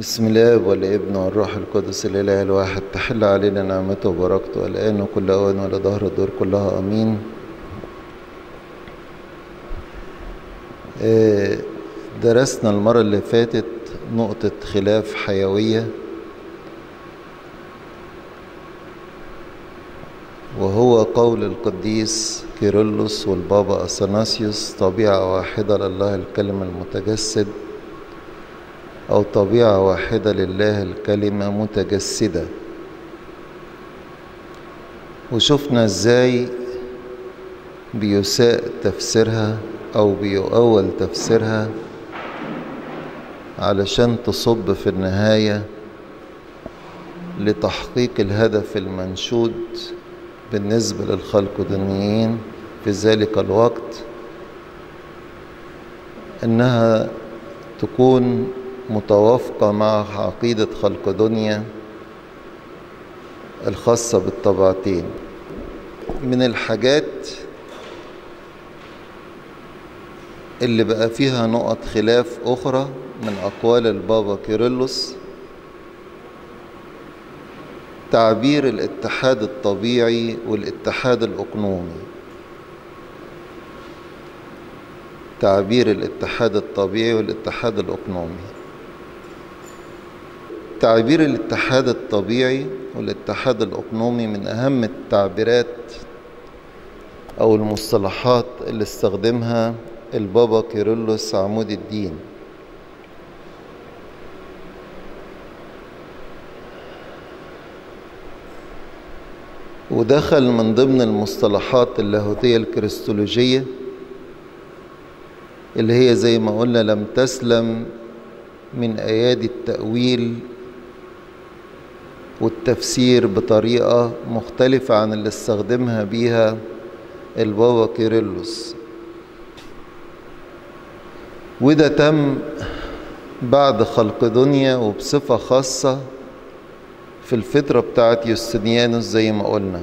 بسم الله والابن والروح القدس الإله الواحد، تحل علينا نعمته وبركته الآن وكل أوان ولا دهر الدور كلها آمين. درسنا المرة اللي فاتت نقطة خلاف حيوية، وهو قول القديس كيرلس والبابا أثناسيوس: طبيعة واحدة لله الكلمة المتجسد، أو طبيعة واحدة لله الكلمة متجسدة. وشفنا ازاي بيساء تفسيرها أو بيؤول تفسيرها علشان تصب في النهاية لتحقيق الهدف المنشود بالنسبة للخلقدونيين في ذلك الوقت، إنها تكون متوافقة مع عقيدة خلقدونيا الخاصة بالطبيعتين. من الحاجات اللي بقى فيها نقط خلاف أخرى من أقوال البابا كيرلس تعبير الاتحاد الطبيعي والاتحاد الأقنومي. تعبير الاتحاد الطبيعي والاتحاد الأقنومي. تعبير الاتحاد الطبيعي والاتحاد الأقنومي من أهم التعبيرات أو المصطلحات اللي استخدمها البابا كيرلس عمود الدين. ودخل من ضمن المصطلحات اللاهوتية الكريستولوجية اللي هي زي ما قلنا لم تسلم من أيادي التأويل والتفسير بطريقة مختلفة عن اللي استخدمها بيها البابا كيرلس. وده تم بعد خلقدونيا وبصفة خاصة في الفترة بتاعت يوستنيانوس زي ما قلنا،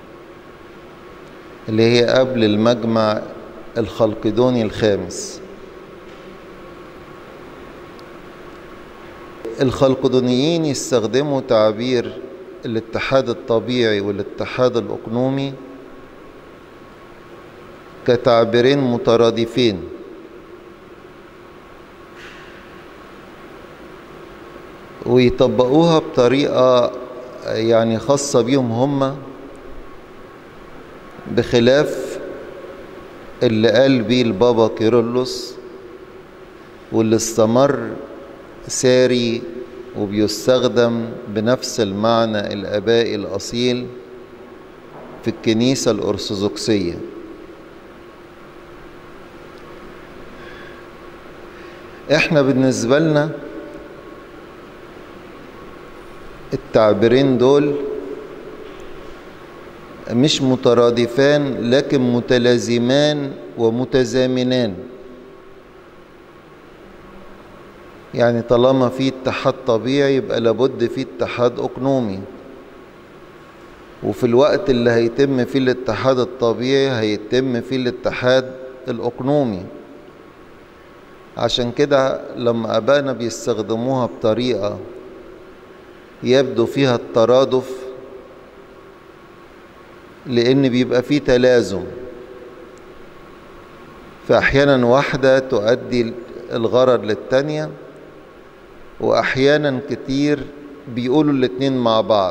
اللي هي قبل المجمع الخلقدوني الخامس. الخلقدونيين يستخدموا تعبير الاتحاد الطبيعي والاتحاد الأقنومي كتعبيرين مترادفين، ويطبقوها بطريقة يعني خاصة بيهم هم، بخلاف اللي قال بيه البابا كيرلس واللي استمر ساري وبيستخدم بنفس المعنى الآبائي الأصيل في الكنيسة الأرثوذكسية. احنا بالنسبة لنا التعبيرين دول مش مترادفان لكن متلازمان ومتزامنان. يعني طالما في اتحاد طبيعي يبقى لابد في اتحاد أقنومي، وفي الوقت اللي هيتم فيه الاتحاد الطبيعي هيتم فيه الاتحاد الأقنومي. عشان كده لما أبانا بيستخدموها بطريقة يبدو فيها الترادف، لأن بيبقى فيه تلازم، فأحيانا واحدة تؤدي الغرض للتانية، وأحيانا كتير بيقولوا الاتنين مع بعض،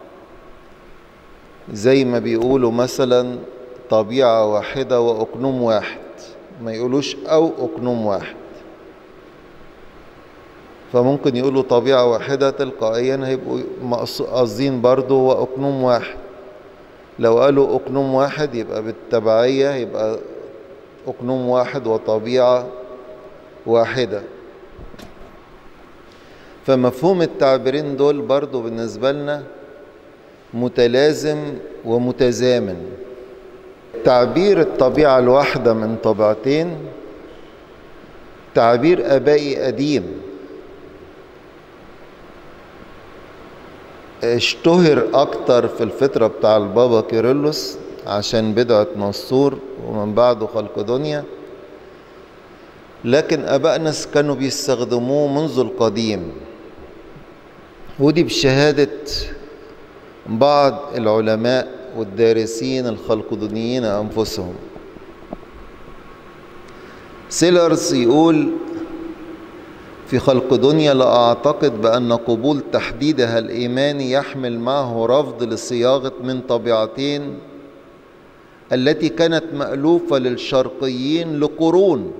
زي ما بيقولوا مثلا طبيعة واحدة وأقنوم واحد، ما يقولوش أو أقنوم واحد. فممكن يقولوا طبيعة واحدة تلقائيا هيبقوا قاصدين برضه وأقنوم واحد. لو قالوا أقنوم واحد يبقى بالتبعية يبقى أقنوم واحد وطبيعة واحدة. فمفهوم التعبيرين دول برضو بالنسبة لنا متلازم ومتزامن. تعبير الطبيعة الواحدة من طبيعتين تعبير آبائي قديم، اشتهر أكتر في الفترة بتاع البابا كيرلس عشان بدعة نسطور ومن بعده خلقدونيا، لكن أبائنا كانوا بيستخدموه منذ القديم. ودي بشهادة بعض العلماء والدارسين الخلقدونيين أنفسهم. سيلرز يقول في خلقدونيا: لا أعتقد بأن قبول تحديدها الإيماني يحمل معه رفض لصياغة من طبيعتين التي كانت مألوفة للشرقيين لقرون.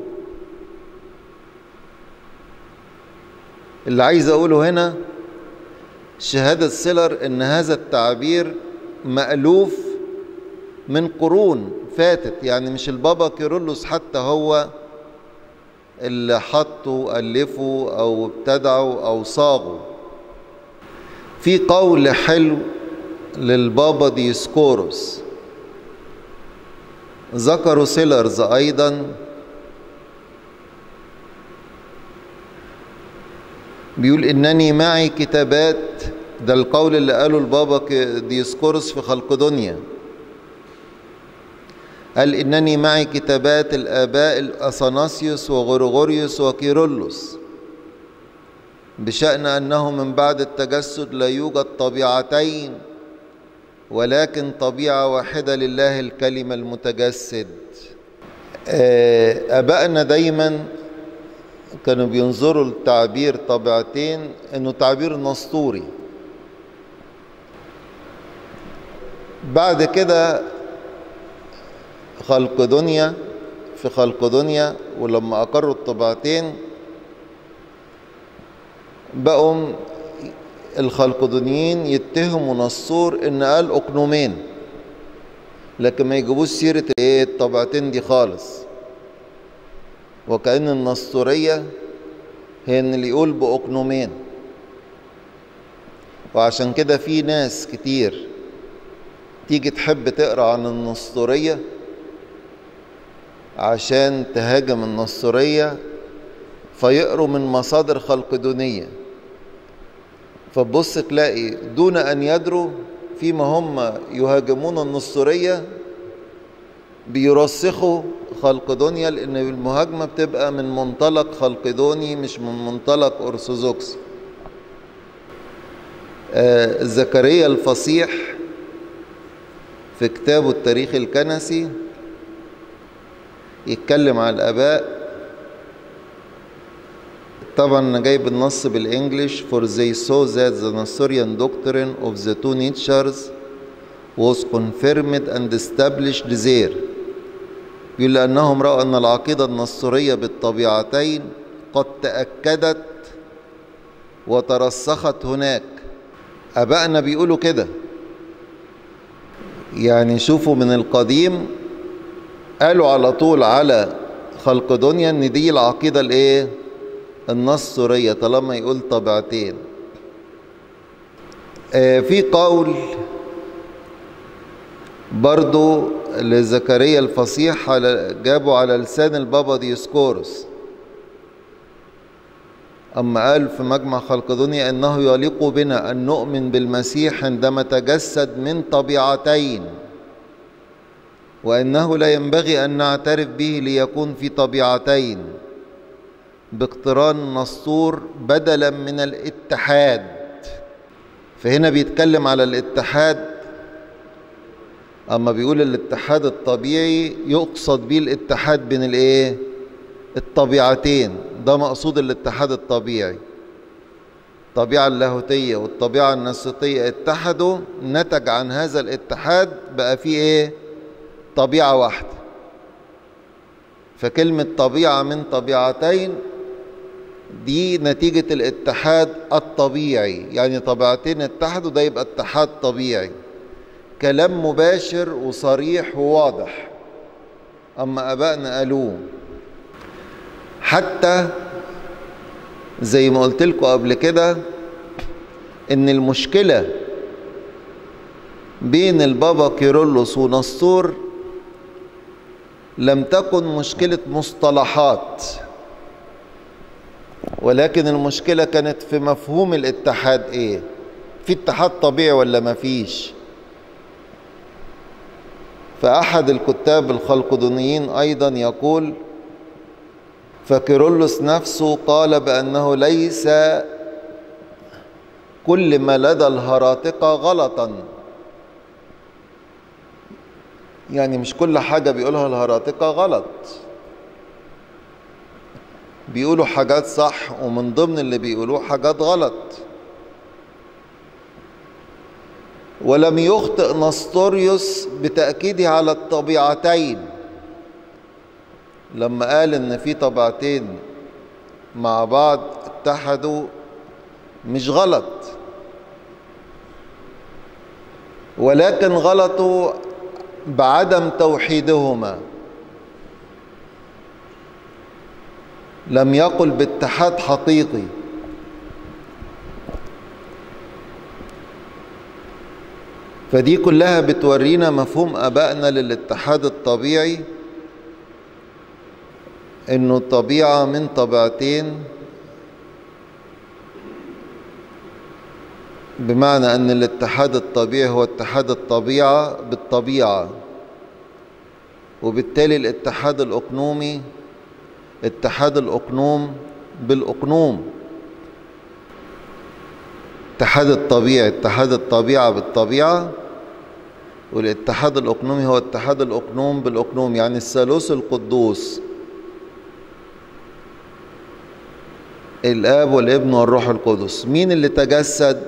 اللي عايز أقوله هنا شهادة سيلر إن هذا التعبير مألوف من قرون فاتت، يعني مش البابا كيرلس حتى هو اللي حطوا ألفوا أو ابتدعوا أو صاغوا. في قول حلو للبابا ديسكوروس ذكروا سيلرز أيضا، بيقول: إنني معي كتابات، ده القول اللي قاله البابا ديسكوروس في خلقدونيا، قال: إنني معي كتابات الآباء أثناسيوس وغرغوريوس وكيرلس بشأن أنه من بعد التجسد لا يوجد طبيعتين ولكن طبيعة واحدة لله الكلمة المتجسد. آبائنا دايما كانوا بينظروا للتعبير طبيعتين إنه تعبير نسطوري. بعد كده في خلقدونيا ولما أقروا الطبيعتين بقوا الخلقدونيين يتهموا نسطور إن قال أقنومين، لكن ما يجيبوش سيرة الطبيعتين دي خالص، وكأن النسطورية هي إن اللي يقول بأقنومين. وعشان كده في ناس كتير تيجي تحب تقرأ عن النسطورية عشان تهاجم النسطورية فيقروا من مصادر خلقدونية، فبص تلاقي دون أن يدروا فيما هم يهاجمون النسطورية بيرسخوا خلقدونيا، لأن المهاجمة بتبقى من منطلق خلقدوني مش من منطلق أرثوذكسي. زكريا الفصيح في كتابه التاريخ الكنسي يتكلم على الآباء، طبعا أنا جايب النص بالإنجليش: for they saw that the Nestorian doctrine of the two natures was confirmed and established there. يقول لأنهم رأوا أن العقيدة النسطورية بالطبيعتين قد تأكدت وترسخت هناك. آبائنا بيقولوا كده، يعني شوفوا من القديم قالوا على طول على خلقدونيا ان دي العقيدة النسطورية طالما يقول طبيعتين. في قول برضو لزكريا الفصيح جابوا على لسان البابا ديسكوروس أما قال في مجمع خلقدونيا أنه يليق بنا أن نؤمن بالمسيح عندما تجسد من طبيعتين، وأنه لا ينبغي أن نعترف به ليكون في طبيعتين باقتران النسطور بدلا من الاتحاد. فهنا بيتكلم على الاتحاد، أما بيقول الاتحاد الطبيعي يقصد به الاتحاد بين الطبيعتين، ده مقصود الاتحاد الطبيعي. الطبيعة اللاهوتية والطبيعة الناسوتية اتحدوا، نتج عن هذا الاتحاد بقى فيه طبيعة واحدة. فكلمة طبيعة من طبيعتين دي نتيجة الاتحاد الطبيعي، يعني طبيعتين اتحدوا ده يبقى اتحاد طبيعي. كلام مباشر وصريح وواضح أما آبائنا قالوه. حتى زي ما قلت لكم قبل كده إن المشكلة بين البابا كيرلس ونسطور لم تكن مشكلة مصطلحات، ولكن المشكلة كانت في مفهوم الاتحاد. في اتحاد طبيعي ولا ما فيش؟ فأحد الكتاب الخلقدونيين أيضا يقول: فكيرلس نفسه قال بأنه ليس كل ما لدى الهراطقة غلطا. يعني مش كل حاجة بيقولها الهراطقة غلط، بيقولوا حاجات صح، ومن ضمن اللي بيقولوه حاجات غلط. ولم يخطئ نسطوريوس بتأكيده على الطبيعتين لما قال ان في طبيعتين مع بعض اتحدوا، مش غلط، ولكن غلطوا بعدم توحيدهما. لم يقل باتحاد حقيقي. فدي كلها بتورينا مفهوم آبائنا للاتحاد الطبيعي، إنه طبيعة من طبيعتين، بمعنى أن الاتحاد الطبيعي هو اتحاد الطبيعة بالطبيعة، وبالتالي الاتحاد الأقنومي اتحاد الأقنوم بالأقنوم. اتحاد الطبيعي اتحاد الطبيعة بالطبيعة، والاتحاد الأقنومي هو اتحاد الأقنوم بالأقنوم، يعني الثالوث القدوس، الآب والابن والروح القدس. مين اللي تجسد؟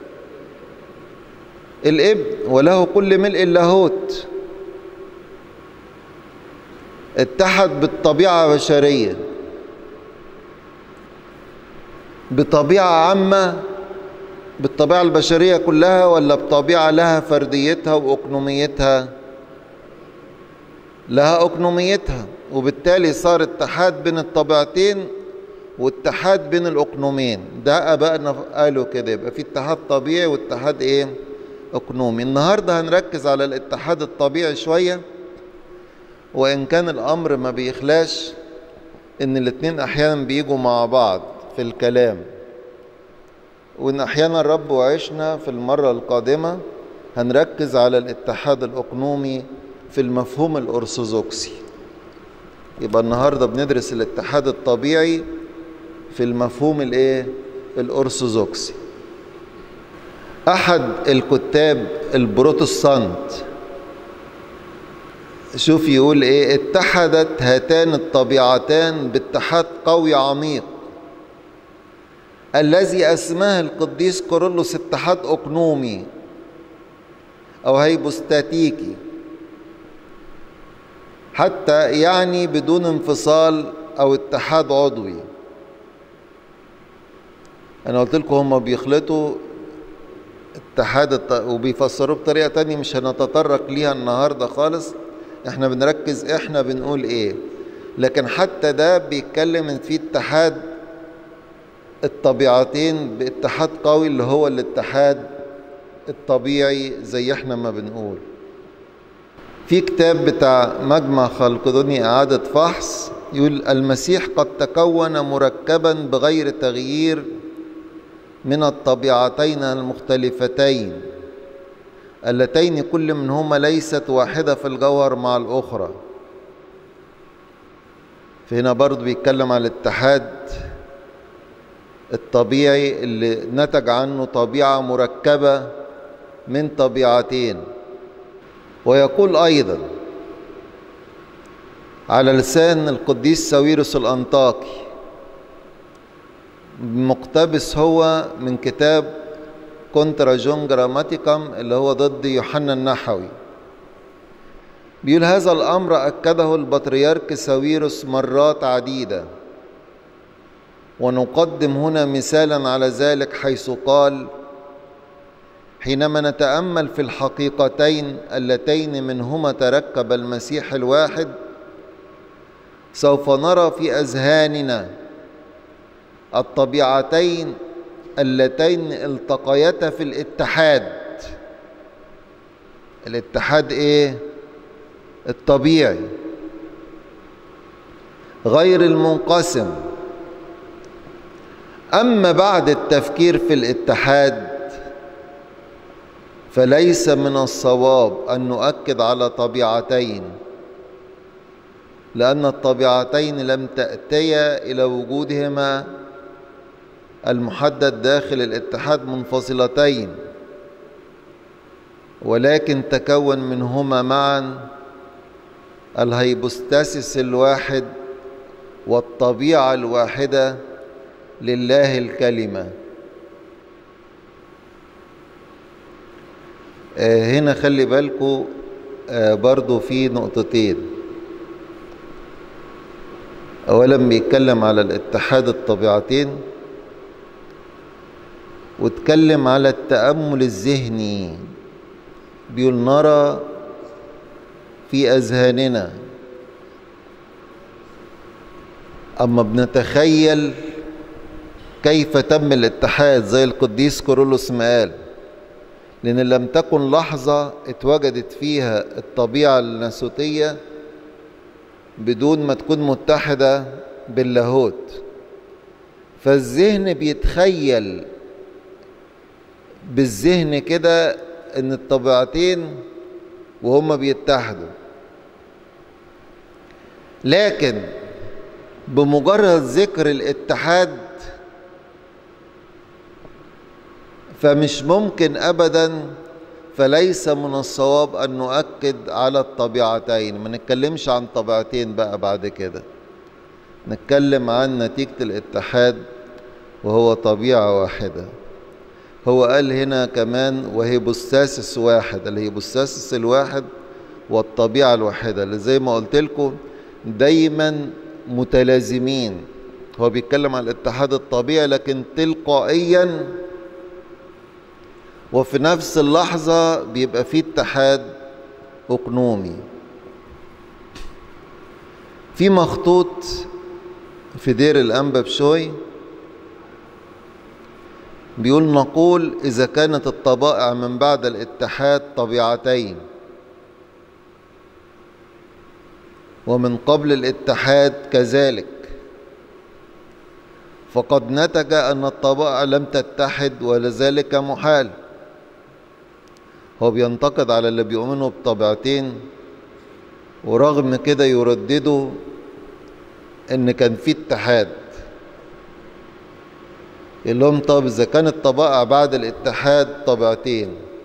الابن، وله كل ملء اللاهوت. اتحد بالطبيعة بشرية، بطبيعة عامة، بالطبيعة البشرية كلها، ولا بطبيعة لها فرديتها وأقنوميتها؟ لها أقنوميتها، وبالتالي صار اتحاد بين الطبيعتين واتحاد بين الأقنومين. ده آبائنا قالوا كده، يبقى في اتحاد طبيعي واتحاد ايه؟ أقنومي. النهاردة هنركز على الاتحاد الطبيعي شوية، وإن كان الأمر ما بيخلاش إن الاتنين أحيانا بيجوا مع بعض في الكلام، وإن أحيانا الرب وعشنا في المرة القادمة هنركز على الاتحاد الأقنومي في المفهوم الأرثوذكسي. يبقى النهاردة بندرس الاتحاد الطبيعي في المفهوم الايه؟ الأرثوذكسي. أحد الكتاب البروتستانت شوف يقول ايه: اتحدت هاتان الطبيعتان باتحاد قوي عميق الذي أسماه القديس كيرلس اتحاد أقنومي أو هيبوستاتيكي، حتى يعني بدون انفصال أو اتحاد عضوي. أنا قلت لكم هم بيخلطوا اتحاد وبيفسروه بطريقة تانية مش هنتطرق ليها النهاردة خالص، احنا بنركز احنا بنقول ايه. لكن حتى ده بيتكلم ان في اتحاد الطبيعتين باتحاد قوي اللي هو الاتحاد الطبيعي زي احنا ما بنقول. في كتاب بتاع مجمع خلقدوني إعادة فحص يقول: المسيح قد تكون مركبا بغير تغيير من الطبيعتين المختلفتين اللتين كل منهما ليست واحدة في الجوهر مع الأخرى. فهنا برضو بيتكلم على الاتحاد الطبيعي اللي نتج عنه طبيعة مركبة من طبيعتين. ويقول أيضا على لسان القديس ساويرس الأنطاكي، مقتبس هو من كتاب كونترا جون جراماتيكم اللي هو ضد يوحنا النحوي، بيقول: هذا الأمر أكده البطريرك ساويرس مرات عديدة، ونقدم هنا مثالا على ذلك، حيث قال: حينما نتأمل في الحقيقتين اللتين منهما تركب المسيح الواحد، سوف نرى في أذهاننا الطبيعتين اللتين التقيتا في الاتحاد. الاتحاد ايه؟ الطبيعي غير المنقسم. أما بعد التفكير في الاتحاد فليس من الصواب أن نؤكد على طبيعتين، لأن الطبيعتين لم تأتيا إلى وجودهما المحدد داخل الاتحاد منفصلتين، ولكن تكون منهما معا الهيبوستاسيس الواحد والطبيعة الواحدة لله الكلمة. هنا خلي بالكم برضو في نقطتين. أولا بيتكلم على الاتحاد الطبيعتين، واتكلم على التأمل الذهني. بيقول نرى في أذهاننا، أما بنتخيل كيف تم الاتحاد زي القديس كيرلس ما قال، لأن لم تكن لحظة اتوجدت فيها الطبيعة الناسوتية بدون ما تكون متحدة باللاهوت. فالذهن بيتخيل بالذهن كده ان الطبيعتين وهما بيتحدوا، لكن بمجرد ذكر الاتحاد فمش ممكن ابدا، فليس من الصواب ان نؤكد على الطبيعتين. ما نتكلمش عن طبيعتين بقى بعد كده، نتكلم عن نتيجة الاتحاد وهو طبيعة واحدة. هو قال هنا كمان وهيبوستاسيس واحد، الهيبوستاسيس الواحد والطبيعة الواحدة، اللي زي ما قلت لكم دايما متلازمين. هو بيتكلم عن الاتحاد الطبيعي لكن تلقائيا وفي نفس اللحظة بيبقى فيه اتحاد أقنومي. في مخطوط في دير الأنبا بشوي بيقول نقول إذا كانت الطبائع من بعد الاتحاد طبيعتين ومن قبل الاتحاد كذلك، فقد نتج أن الطبائع لم تتحد ولذلك محال. هو بينتقد على اللي بيؤمنوا بطبيعتين ورغم كده يرددوا ان كان في اتحاد. يقول لهم طب اذا كانت الطبائع بعد الاتحاد طبيعتين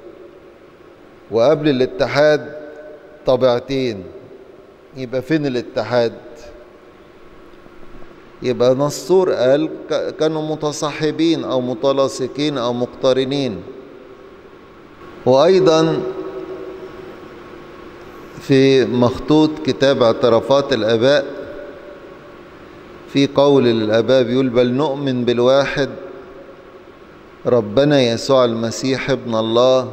وقبل الاتحاد طبيعتين، يبقى فين الاتحاد؟ يبقى نسطور قال كانوا متصاحبين او متلاصقين او مقترنين. وأيضا في مخطوط كتاب اعترافات الآباء في قول للآباء بيقول بل نؤمن بالواحد ربنا يسوع المسيح ابن الله،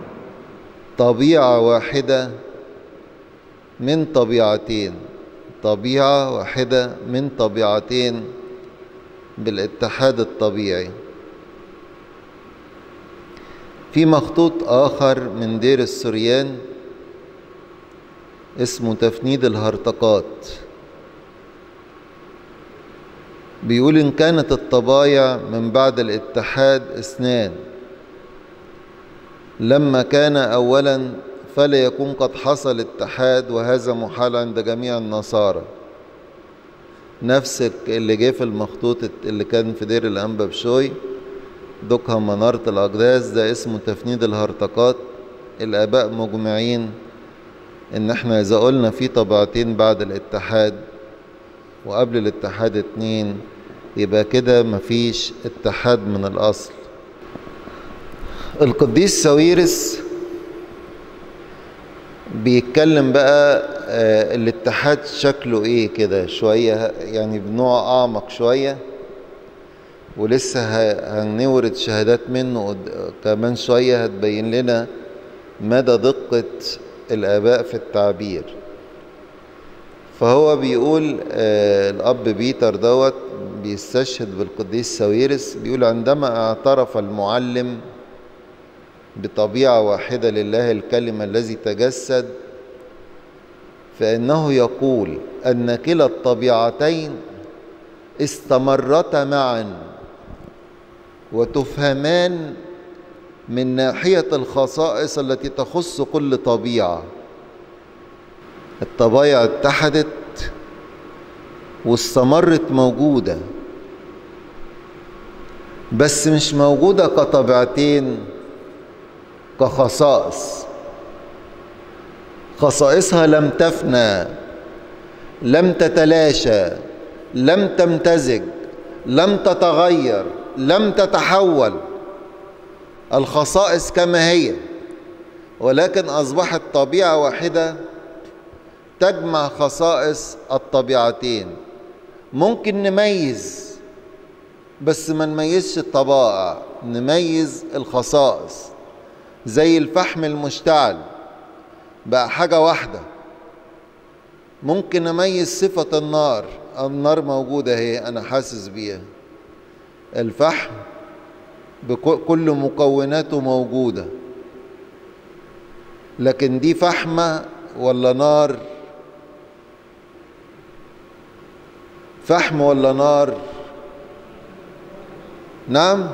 طبيعة واحدة من طبيعتين، طبيعة واحدة من طبيعتين بالاتحاد الطبيعي. في مخطوط آخر من دير السريان اسمه تفنيد الهرطقات، بيقول إن كانت الطبايع من بعد الاتحاد اثنان، لما كان أولا فلا يكون قد حصل اتحاد، وهذا محال عند جميع النصارى. نفس اللي جه في المخطوط اللي كان في دير الأنبا بشوي دكها منارة الأقداس، ده اسمه تفنيد الهرطقات. الآباء مجمعين إن احنا إذا قلنا في طبيعتين بعد الاتحاد وقبل الاتحاد اتنين، يبقى كده مفيش اتحاد من الأصل. القديس ساويرس بيتكلم بقى الاتحاد شكله ايه كده شوية، يعني بنوع أعمق شوية، ولسه هنورد شهادات منه كمان شوية هتبين لنا مدى دقة الآباء في التعبير. فهو بيقول الأب بيتر دوت بيستشهد بالقديس ساويرس، بيقول عندما اعترف المعلم بطبيعة واحدة لله الكلمة الذي تجسد، فإنه يقول أن كلا الطبيعتين استمرتا معا وتفهمان من ناحية الخصائص التي تخص كل طبيعة. الطبائع اتحدت واستمرت موجودة، بس مش موجودة كطبيعتين، كخصائص. خصائصها لم تفنى، لم تتلاشى، لم تمتزج، لم تتغير، لم تتحول. الخصائص كما هي، ولكن أصبحت طبيعة واحدة تجمع خصائص الطبيعتين. ممكن نميز، بس ما نميزش الطبائع، نميز الخصائص. زي الفحم المشتعل بقى حاجة واحدة. ممكن أميز صفة النار، النار موجودة هي، أنا حاسس بيها. الفحم بكل مكوناته موجودة، لكن دي فحمة ولا نار؟ فحم ولا نار؟ نعم.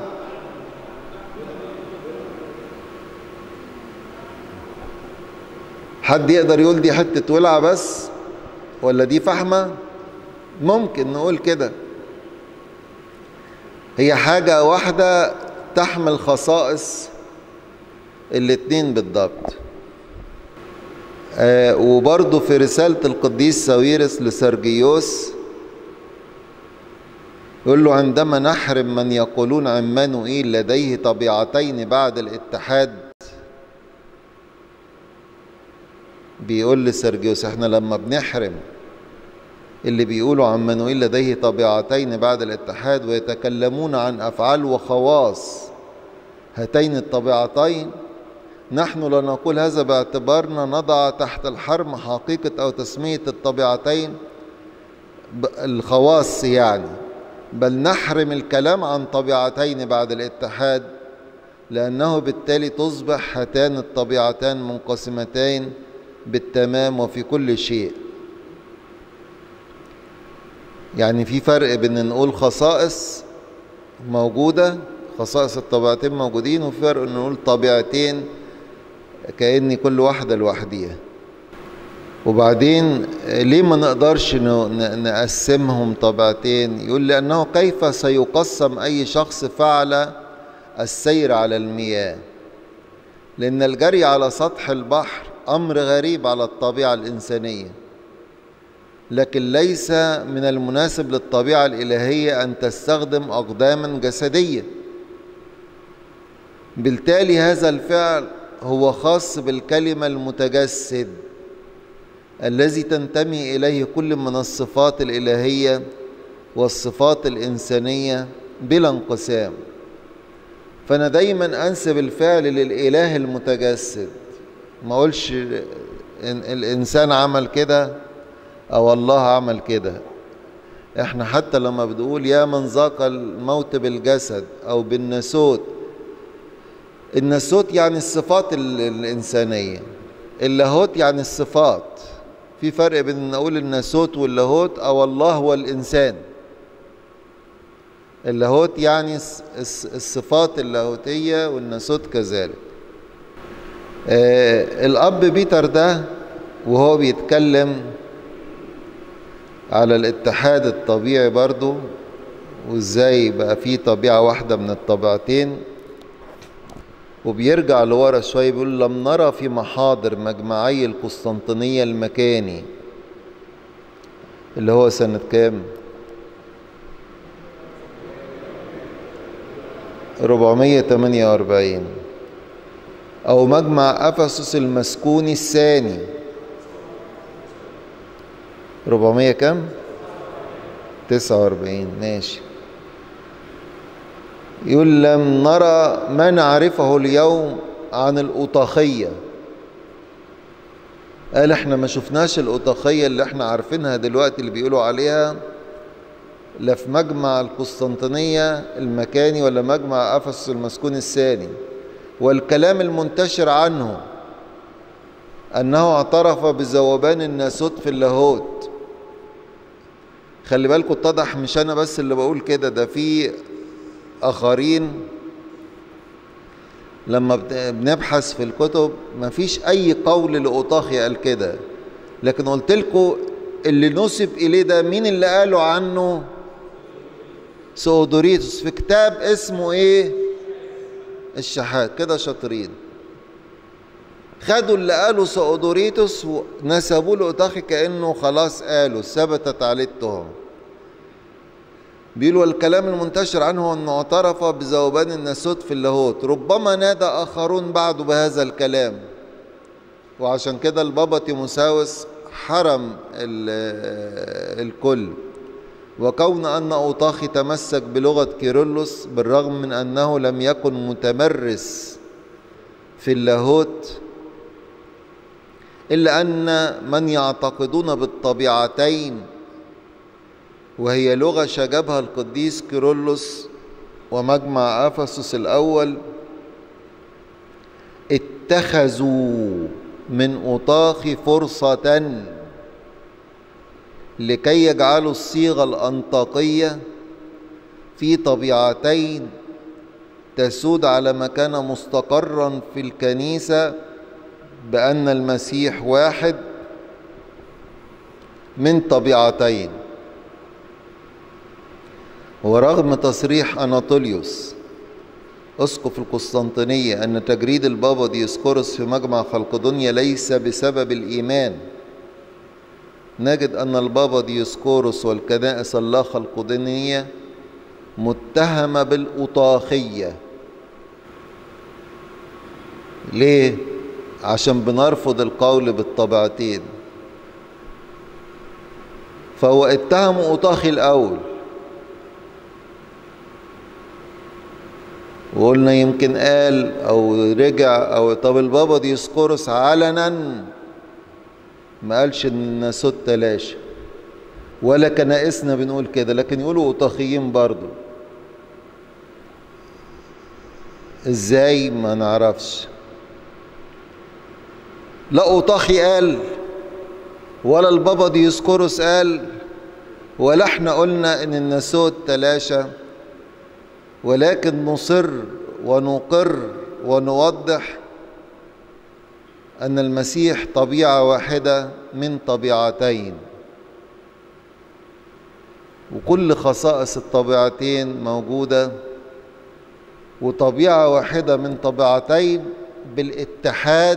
حد يقدر يقول دي حتة ولعة بس ولا دي فحمة؟ ممكن نقول كده. هي حاجة واحدة تحمل خصائص الاتنين بالضبط. وبرضو في رسالة القديس ساويرس لسرجيوس يقول له: عندما نحرم من يقولون عمانوئيل لديه طبيعتين بعد الاتحاد. بيقول لسرجيوس: احنا لما بنحرم اللي بيقولوا عمانوئيل لديه طبيعتين بعد الاتحاد ويتكلمون عن أفعال وخواص هاتين الطبيعتين، نحن لا نقول هذا باعتبارنا نضع تحت الحرم حقيقة أو تسمية الطبيعتين الخواص يعني، بل نحرم الكلام عن طبيعتين بعد الاتحاد، لأنه بالتالي تصبح هاتان الطبيعتان منقسمتين بالتمام وفي كل شيء. يعني في فرق بين نقول خصائص موجودة، خصائص الطبيعتين موجودين، وفي فرق ان نقول طبيعتين كأن كل واحدة لوحديها. وبعدين ليه ما نقدرش نقسمهم طبيعتين؟ يقول: لأنه كيف سيقسم أي شخص فعل السير على المياه؟ لأن الجري على سطح البحر أمر غريب على الطبيعة الإنسانية، لكن ليس من المناسب للطبيعة الإلهية أن تستخدم أقداما جسدية. بالتالي هذا الفعل هو خاص بالكلمة المتجسد الذي تنتمي إليه كل من الصفات الإلهية والصفات الإنسانية بلا انقسام. فأنا دايما أنسب الفعل للإله المتجسد، ما أقولش إن الإنسان عمل كده أو الله عمل كده. إحنا حتى لما بنقول يا من ذاق الموت بالجسد أو بالناسوت، الناسوت يعني الصفات الإنسانية، اللاهوت يعني الصفات. في فرق بين نقول الناسوت واللاهوت أو الله والإنسان. اللاهوت يعني الصفات اللاهوتية والناسوت كذلك. الأب بيتر ده وهو بيتكلم على الاتحاد الطبيعي برضو، وازاي بقى فيه طبيعة واحدة من الطبيعتين، وبيرجع لورا شوية بيقول: لم نرى في محاضر مجمعي القسطنطينية المكاني اللي هو سنة كام؟ 448، أو مجمع أفسس المسكوني الثاني 400 كام؟ 49. ماشي. يقول: لم نرى ما نعرفه اليوم عن الأوطاخية. قال: احنا ما شفناش الأوطاخية اللي احنا عارفينها دلوقتي اللي بيقولوا عليها، لا في مجمع القسطنطينية المكاني ولا مجمع أفسس المسكوني الثاني. والكلام المنتشر عنه أنه اعترف بذوبان الناسوت في اللاهوت. خلي بالكم اتضح مش أنا بس اللي بقول كده، ده في آخرين لما بنبحث في الكتب مفيش أي قول لأوطاخي قال كده، لكن قلت لكم اللي نسب إليه ده مين اللي قالوا عنه؟ سؤدوريتوس في كتاب اسمه ايه؟ الشحات. كده شاطرين. خدوا اللي قالوا سؤدوريتوس ونسبوه لأوطاخي كأنه خلاص قالوا ثبتت عليه التهم. بيقولوا الكلام المنتشر عنه أنه اعترف بذوبان الناسوت في اللاهوت. ربما نادى آخرون بعده بهذا الكلام، وعشان كده البابا تيموساوس حرم الكل. وكون أن أوطاخي تمسك بلغة كيرلس بالرغم من أنه لم يكن متمرس في اللاهوت، إلا أن من يعتقدون بالطبيعتين، وهي لغة شجبها القديس كيرلس ومجمع أفسس الأول، اتخذوا من أوطاخي فرصة لكي يجعلوا الصيغة الأنطاكية في طبيعتين تسود على ما كان مستقرا في الكنيسة بأن المسيح واحد من طبيعتين. ورغم تصريح أناطوليوس أسقف القسطنطينية أن تجريد البابا ديوسكورس في مجمع خلقدونيا ليس بسبب الإيمان، نجد أن البابا ديوسكورس والكنائس اللا خلقدونية متهمة بالأوطاخية. ليه؟ عشان بنرفض القول بالطبيعتين. فهو اتهم أوطاخي الأول، وقلنا يمكن قال أو رجع أو طب البابا ديوسكورس علنا ما قالش إن الناسوت تلاشى، ولا كنائسنا بنقول كده، لكن يقولوا أوطاخيين برضو. إزاي؟ ما نعرفش. لا أوطاخي قال ولا البابا ديوسكورس قال ولا احنا قلنا إن الناسوت تلاشى، ولكن نصر ونقر ونوضح أن المسيح طبيعة واحدة من طبيعتين، وكل خصائص الطبيعتين موجودة، وطبيعة واحدة من طبيعتين بالاتحاد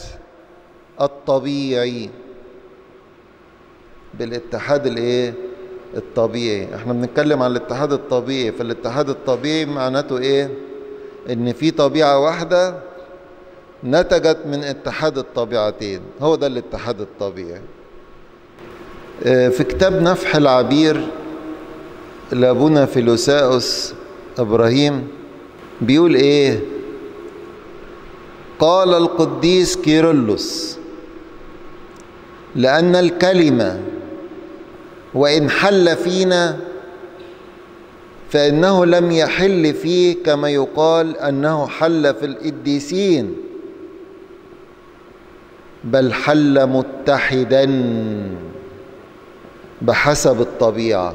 الطبيعي. بالاتحاد الايه؟ الطبيعي. احنا بنتكلم عن الاتحاد الطبيعي. فالاتحاد الطبيعي معناته ايه؟ ان في طبيعة واحدة نتجت من اتحاد الطبيعتين، هو ده الاتحاد الطبيعي. في كتاب نفح العبير لابونا فيلوساوس إبراهيم بيقول ايه؟ قال القديس كيرلس: لأن الكلمة وإن حل فينا فإنه لم يحل فيه كما يقال أنه حل في القديسين، بل حل متحدا بحسب الطبيعة.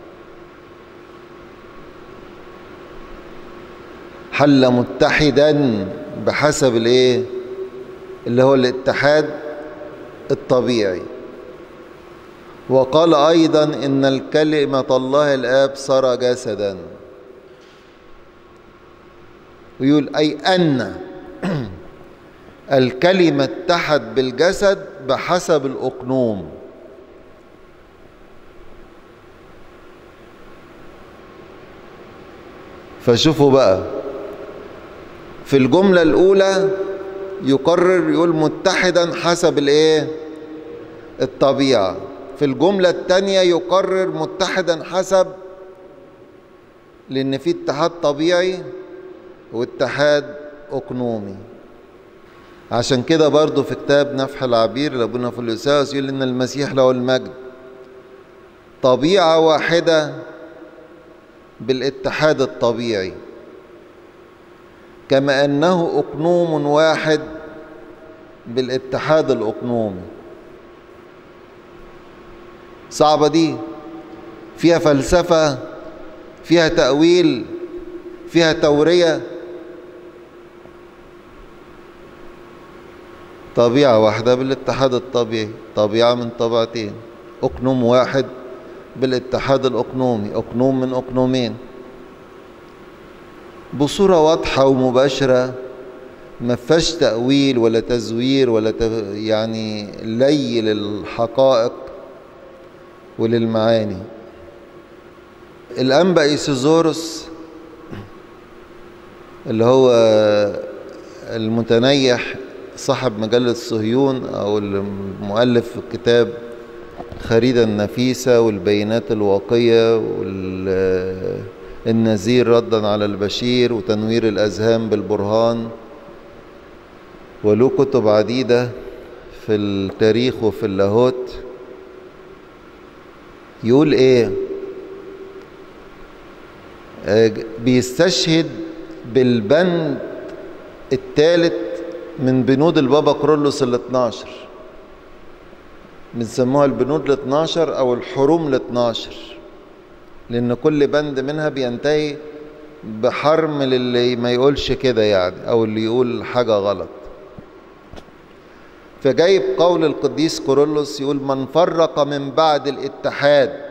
حل متحدا بحسب الايه؟ اللي هو الاتحاد الطبيعي. وقال أيضا إن الكلمة الله الآب صار جسدا، ويقول أي أن الكلمة اتحد بالجسد بحسب الأقنوم. فشوفوا بقى في الجملة الأولى يقرر يقول متحدا حسب الايه؟ الطبيعة. في الجملة الثانية يقرر متحدا حسب، لأن في اتحاد طبيعي واتحاد أقنومي. عشان كده برضو في كتاب نفح العبير لابونا فيلوساوس يقول إن المسيح له المجد طبيعة واحدة بالاتحاد الطبيعي، كما أنه أقنوم واحد بالاتحاد الأقنومي. صعبة دي، فيها فلسفة، فيها تأويل، فيها تورية. طبيعة واحدة بالاتحاد الطبيعي، طبيعة من طبيعتين، أقنوم واحد بالاتحاد الأقنومي، أقنوم من أقنومين، بصورة واضحة ومباشرة، ما فيهاش تأويل ولا تزوير ولا يعني لي للحقائق وللمعاني. الأنبا إيسيزوروس اللي هو المتنيح صاحب مجلة صهيون أو المؤلف الكتاب خريدة النفيسة والبينات الواقية والنذير ردا على البشير وتنوير الأذهان بالبرهان، وله كتب عديدة في التاريخ وفي اللاهوت، يقول ايه؟ بيستشهد بالبند الثالث من بنود البابا كيرلس ال12، بنسموها البنود ال12 او الحروم ال12، لان كل بند منها بينتهي بحرم للي ما يقولش كده يعني، او اللي يقول حاجة غلط. فجايب قول القديس كيرلس يقول: من فرق من بعد الاتحاد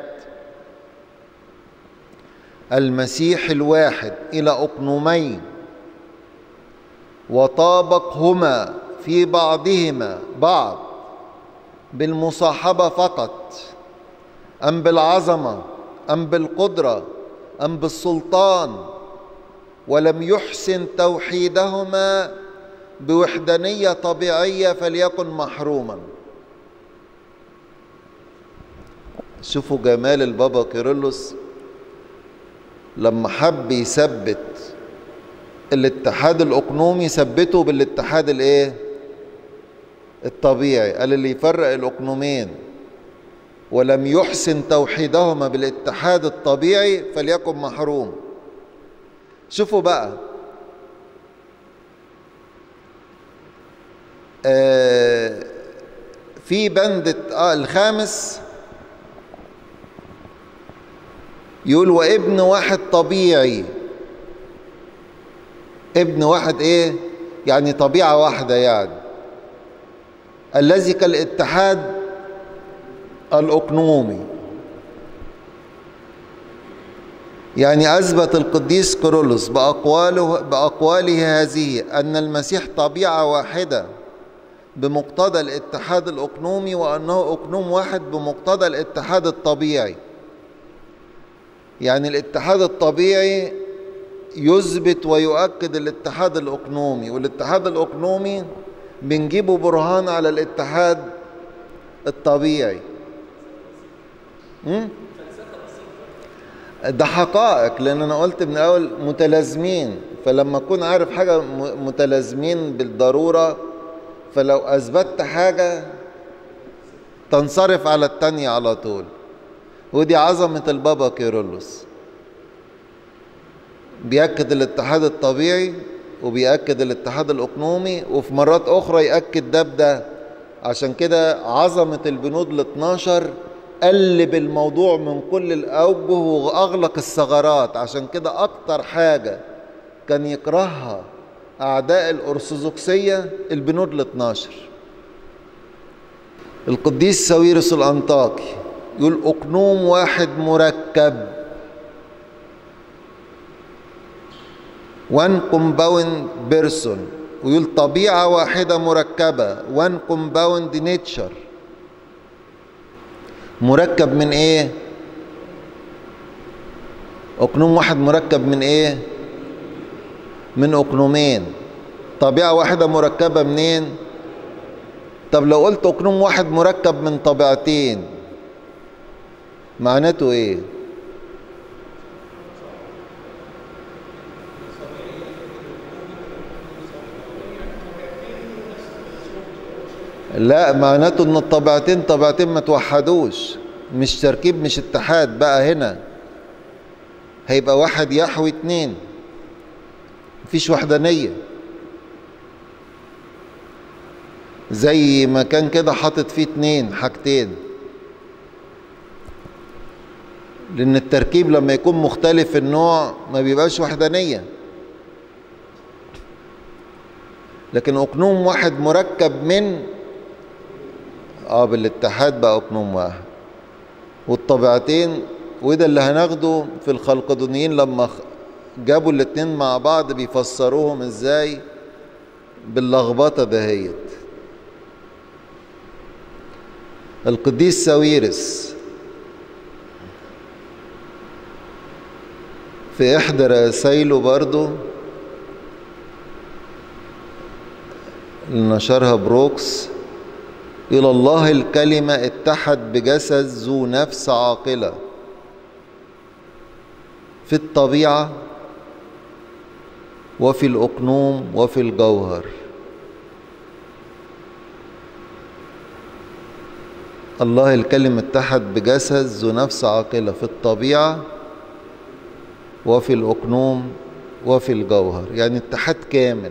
المسيح الواحد إلى أقنومين وطابقهما في بعضهما بعض بالمصاحبة فقط، أم بالعظمة أم بالقدرة أم بالسلطان، ولم يحسن توحيدهما بوحدانية طبيعية، فليكن محروما. شوفوا جمال البابا كيرلس لما حب يثبت الاتحاد الأقنومي، ثبته بالاتحاد الايه؟ الطبيعي. قال اللي يفرق الأقنومين ولم يحسن توحيدهما بالاتحاد الطبيعي فليكن محروم. شوفوا بقى في بند الخامس يقول: وابن واحد طبيعي. ابن واحد ايه؟ يعني طبيعة واحدة يعني، الذي كالاتحاد الأقنومي. يعني أثبت القديس كيرلس بأقواله هذه أن المسيح طبيعة واحدة بمقتضى الاتحاد الأقنومي، وأنه أقنوم واحد بمقتضى الاتحاد الطبيعي. يعني الاتحاد الطبيعي يثبت ويؤكد الاتحاد الأقنومي، والاتحاد الأقنومي بنجيبه برهان على الاتحاد الطبيعي. ده حقائق، لأن أنا قلت من الأول متلازمين، فلما أكون عارف حاجة متلازمين بالضرورة، فلو أثبتت حاجة تنصرف على التانية على طول. ودي عظمة البابا كيرلس، بيأكد الاتحاد الطبيعي وبيأكد الاتحاد الأقنومي، وفي مرات أخرى يأكد ده بده. عشان كده عظمة البنود ال12 قلب الموضوع من كل الأوجه وأغلق الثغرات. عشان كده أكتر حاجة كان يكرهها أعداء الأرثوذكسية البنود ال12. القديس ساويرس الأنطاكي يقول: أقنوم واحد مركب، one compound person، ويقول طبيعة واحدة مركبة، one compound nature. مركب من ايه؟ أقنوم واحد مركب من ايه؟ من أقنومين. طبيعة واحدة مركبة منين؟ طب لو قلت أقنوم واحد مركب من طبيعتين معناته ايه؟ لا، معناته ان الطبيعتين طبيعتين ما توحدوش، مش تركيب، مش اتحاد بقى. هنا هيبقى واحد يحوي اتنين، مفيش وحدانية. زي ما كان كده حاطط فيه اتنين حاجتين، لأن التركيب لما يكون مختلف النوع ما بيبقاش وحدانية. لكن أقنوم واحد مركب من بالاتحاد بقى أقنوم واحد. والطبيعتين. وده اللي هناخده في الخلقدونيين لما جابوا الاتنين مع بعض بيفسروهم ازاي باللخبطة دهيت. القديس ساويرس في إحدى رسائله برضو اللي نشرها بروكس، إلى الله الكلمة اتحد بجسد ذو نفس عاقلة في الطبيعة وفي الأقنوم وفي الجوهر. الله الكلمة اتحد بجسد ذو نفس عاقلة في الطبيعة وفي الأقنوم وفي الجوهر، يعني اتحاد كامل.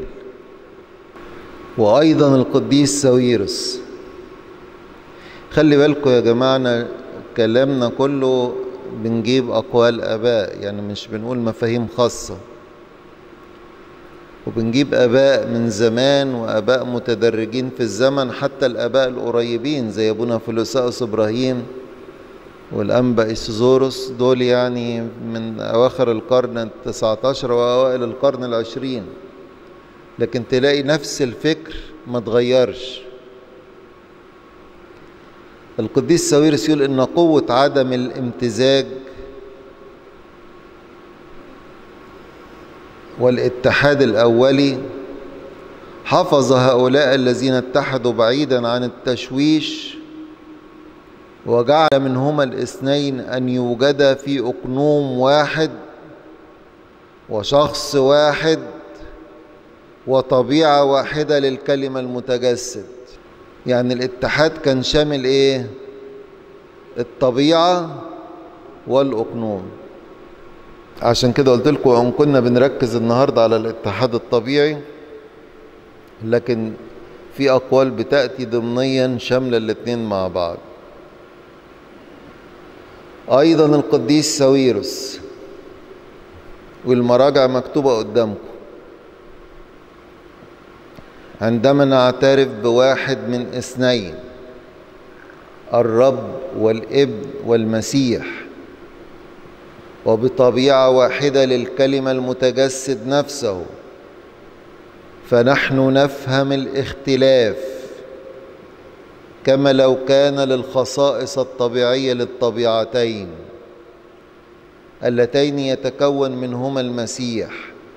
وأيضا القديس ساويرس، خلي بالكم يا جماعة كلامنا كله بنجيب أقوال آباء، يعني مش بنقول مفاهيم خاصة، وبنجيب آباء من زمان وآباء متدرجين في الزمن، حتى الآباء القريبين زي أبونا فيلوساوس إبراهيم والأنبا إيسيزوروس، دول يعني من أواخر القرن ال19 وأوائل القرن ال20، لكن تلاقي نفس الفكر ما تغيرش. القديس ساويرس يقول إن قوة عدم الامتزاج والاتحاد الأولي حفظ هؤلاء الذين اتحدوا بعيدا عن التشويش، وجعل منهما الاثنين أن يوجدا في أقنوم واحد وشخص واحد وطبيعة واحدة للكلمة المتجسد. يعني الاتحاد كان شامل ايه؟ الطبيعة والأقنوم. عشان كده قلت لكم ان كنا بنركز النهاردة على الاتحاد الطبيعي، لكن في أقوال بتأتي ضمنيا شاملة الاتنين مع بعض. أيضا القديس ساويرس، والمراجع مكتوبة قدامكم، عندما نعترف بواحد من اثنين، الرب والابن والمسيح، وبطبيعة واحدة للكلمة المتجسد نفسه، فنحن نفهم الاختلاف كما لو كان للخصائص الطبيعية للطبيعتين اللتين يتكون منهما المسيح.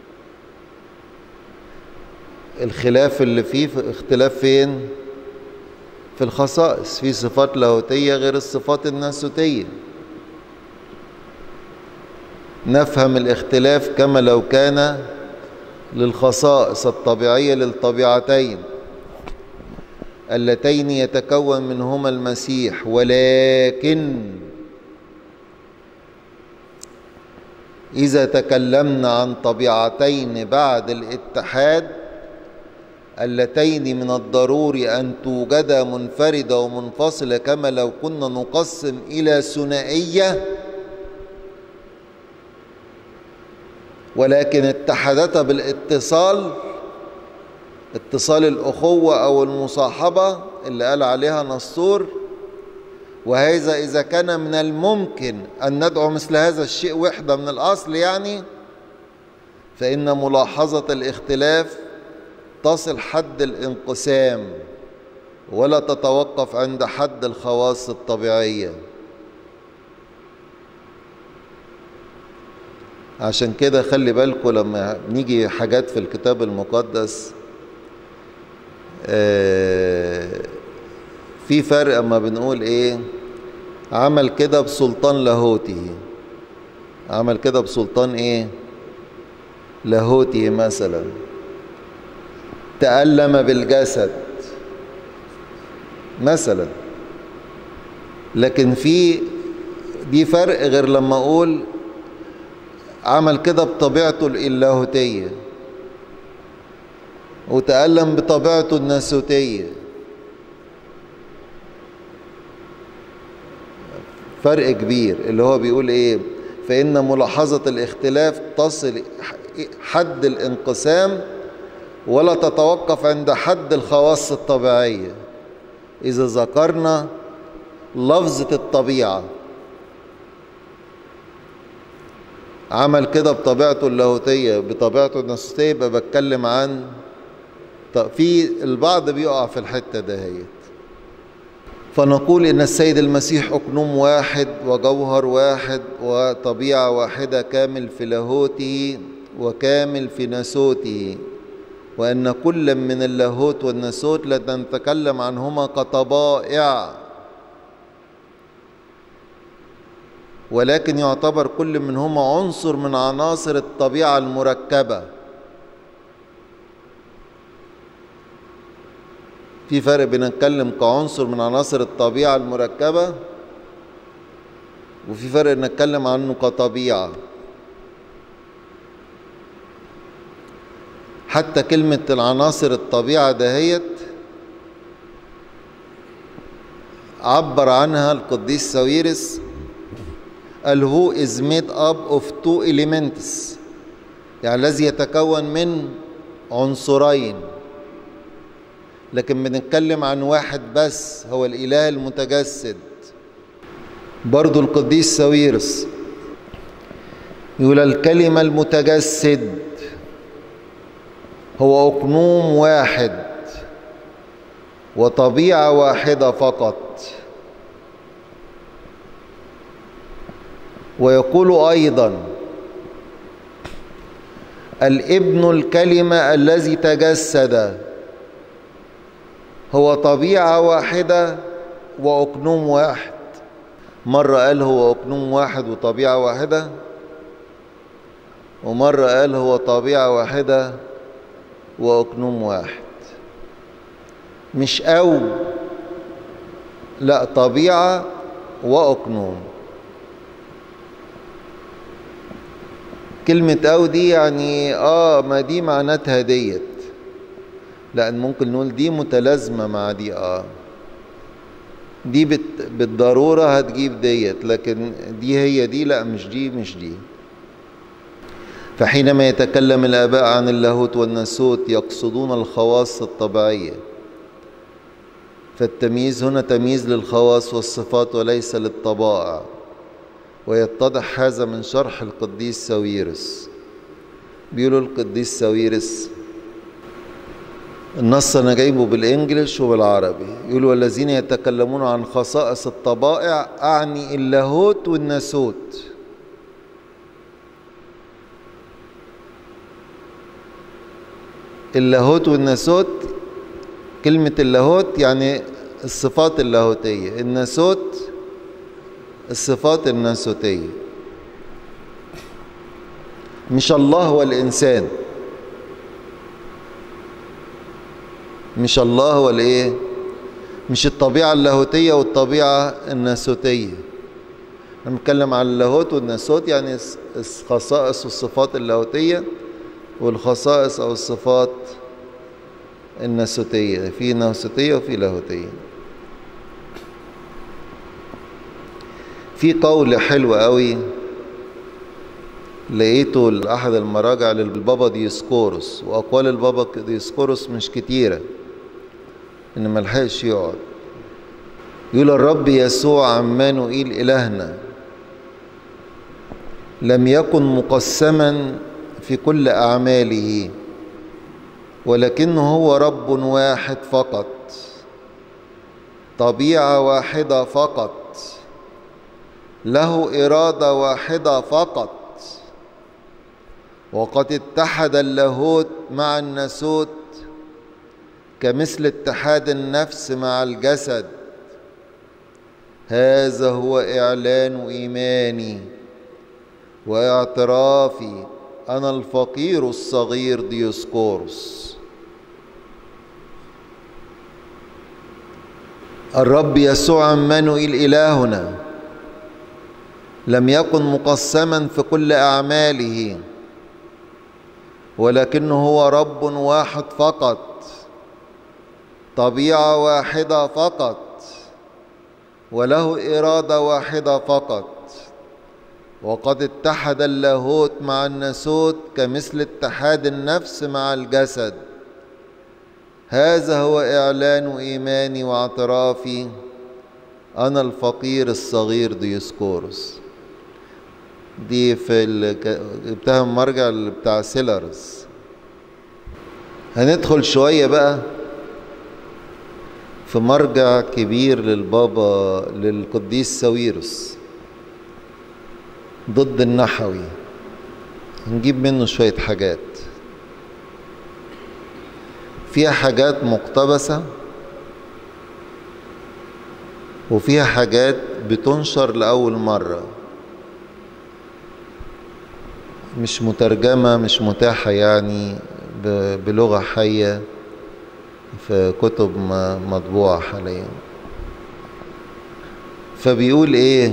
الخلاف اللي فيه اختلاف فين؟ في الخصائص، في صفات لاهوتية غير الصفات الناسوتية. نفهم الاختلاف كما لو كان للخصائص الطبيعية للطبيعتين اللتين يتكون منهما المسيح، ولكن إذا تكلمنا عن طبيعتين بعد الاتحاد اللتين من الضروري أن توجدا منفردة ومنفصلة كما لو كنا نقسم إلى ثنائية، ولكن اتحدتا بالاتصال، اتصال الأخوة أو المصاحبة اللي قال عليها نسطور. وهذا إذا كان من الممكن أن ندعو مثل هذا الشيء وحدة من الأصل، يعني فإن ملاحظة الاختلاف تصل حد الانقسام ولا تتوقف عند حد الخواص الطبيعية. عشان كده خلي بالكم لما نيجي حاجات في الكتاب المقدس في فرق اما بنقول ايه، عمل كده بسلطان لاهوتي، عمل كده بسلطان ايه؟ لاهوتي. مثلا تألم بالجسد مثلا، لكن في دي فرق غير لما اقول عمل كده بطبيعته اللاهوتية وتألم بطبيعته الناسوتية. فرق كبير. اللي هو بيقول ايه؟ فإن ملاحظة الاختلاف تصل حد الانقسام ولا تتوقف عند حد الخواص الطبيعية. إذا ذكرنا لفظة الطبيعة عمل كده بطبيعته اللاهوتية بطبيعته الناسوتية، يبقى بتكلم عن في البعض بيقع في الحتة دهيت. فنقول إن السيد المسيح أقنوم واحد وجوهر واحد وطبيعة واحدة، كامل في لاهوته وكامل في ناسوته، وأن كل من اللاهوت والناسوت لا نتكلم عنهما كطبائع، ولكن يعتبر كل منهما عنصر من عناصر الطبيعة المركبة. في فرق بين نتكلم كعنصر من عناصر الطبيعة المركبة، وفي فرق نتكلم عنه كطبيعة. حتى كلمة العناصر الطبيعة دهيت عبر عنها القديس ساويرس، قال who is made up of two elements، يعني الذي يتكون من عنصرين، لكن بنتكلم عن واحد بس هو الإله المتجسد. برضو القديس ساويرس يقول الكلمة المتجسد هو أقنوم واحد وطبيعة واحدة فقط. ويقول أيضا الابن الكلمة الذي تجسد هو طبيعة واحدة وأقنوم واحد. مرة قال هو أقنوم واحد وطبيعة واحدة، ومرة قال هو طبيعة واحدة وأقنوم واحد. مش أو، لا، طبيعة وأقنوم. كلمة أو دي يعني ما دي معناتها ديت، لأن ممكن نقول دي متلازمة مع دي، دي بالضرورة هتجيب ديت، لكن دي هي دي، لا مش دي مش دي. فحينما يتكلم الآباء عن اللاهوت والناسوت يقصدون الخواص الطبيعية، فالتمييز هنا تمييز للخواص والصفات وليس للطبائع، ويتضح هذا من شرح القديس ساويرس. بيقولوا القديس ساويرس، النص أنا جايبه بالإنجليش وبالعربي، يقولوا والذين يتكلمون عن خصائص الطبائع أعني اللاهوت والناسوت. اللاهوت والناسوت، كلمة اللاهوت يعني الصفات اللاهوتية، الناسوت الصفات الناسوتية. مش الله والإنسان، مش الله هو الايه، مش الطبيعة اللاهوتية والطبيعة الناسوتية. انا بنتكلم عن اللاهوت والناسوت، يعني الخصائص والصفات اللاهوتية والخصائص او الصفات الناسوتية. في ناسوتية وفي لاهوتية. في قول حلو قوي لقيته لأحد المراجع للبابا ديسقورس، وأقوال البابا ديسقورس مش كتيرة إن ملحقش يقعد. يقول الرب يسوع عمانوئيل إلهنا لم يكن مقسما في كل أعماله، ولكنه هو رب واحد فقط، طبيعة واحدة فقط، له إرادة واحدة فقط، وقد اتحد اللاهوت مع الناسوت كمثل اتحاد النفس مع الجسد. هذا هو إعلان إيماني واعترافي أنا الفقير الصغير ديسقورس. الرب يسوع عمانوئيل إلهنا لم يكن مقسما في كل أعماله، ولكنه هو رب واحد فقط، طبيعة واحدة فقط، وله إرادة واحدة فقط، وقد اتحد اللاهوت مع الناسوت كمثل اتحاد النفس مع الجسد. هذا هو إعلان إيماني واعترافي أنا الفقير الصغير ديسقورس. دي جبتها من مرجع بتاع سيلرز. هندخل شوية بقى في مرجع كبير للقديس ساويرس ضد النحوي، هنجيب منه شوية حاجات، فيها حاجات مقتبسة وفيها حاجات بتنشر لأول مرة، مش مترجمة، مش متاحة يعني بلغة حية في كتب مطبوعة حاليا. فبيقول ايه؟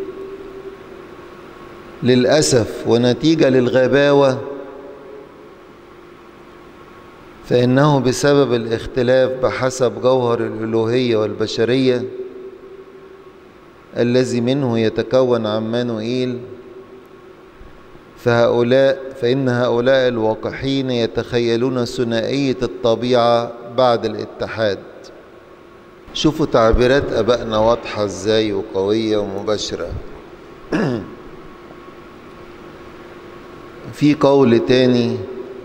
للأسف ونتيجة للغباوة، فإنه بسبب الاختلاف بحسب جوهر الألوهية والبشرية الذي منه يتكون عمانوئيل، فإن هؤلاء الواقحين يتخيلون ثنائية الطبيعة بعد الاتحاد. شوفوا تعبيرات أبائنا واضحة ازاي وقوية ومباشرة. في قول تاني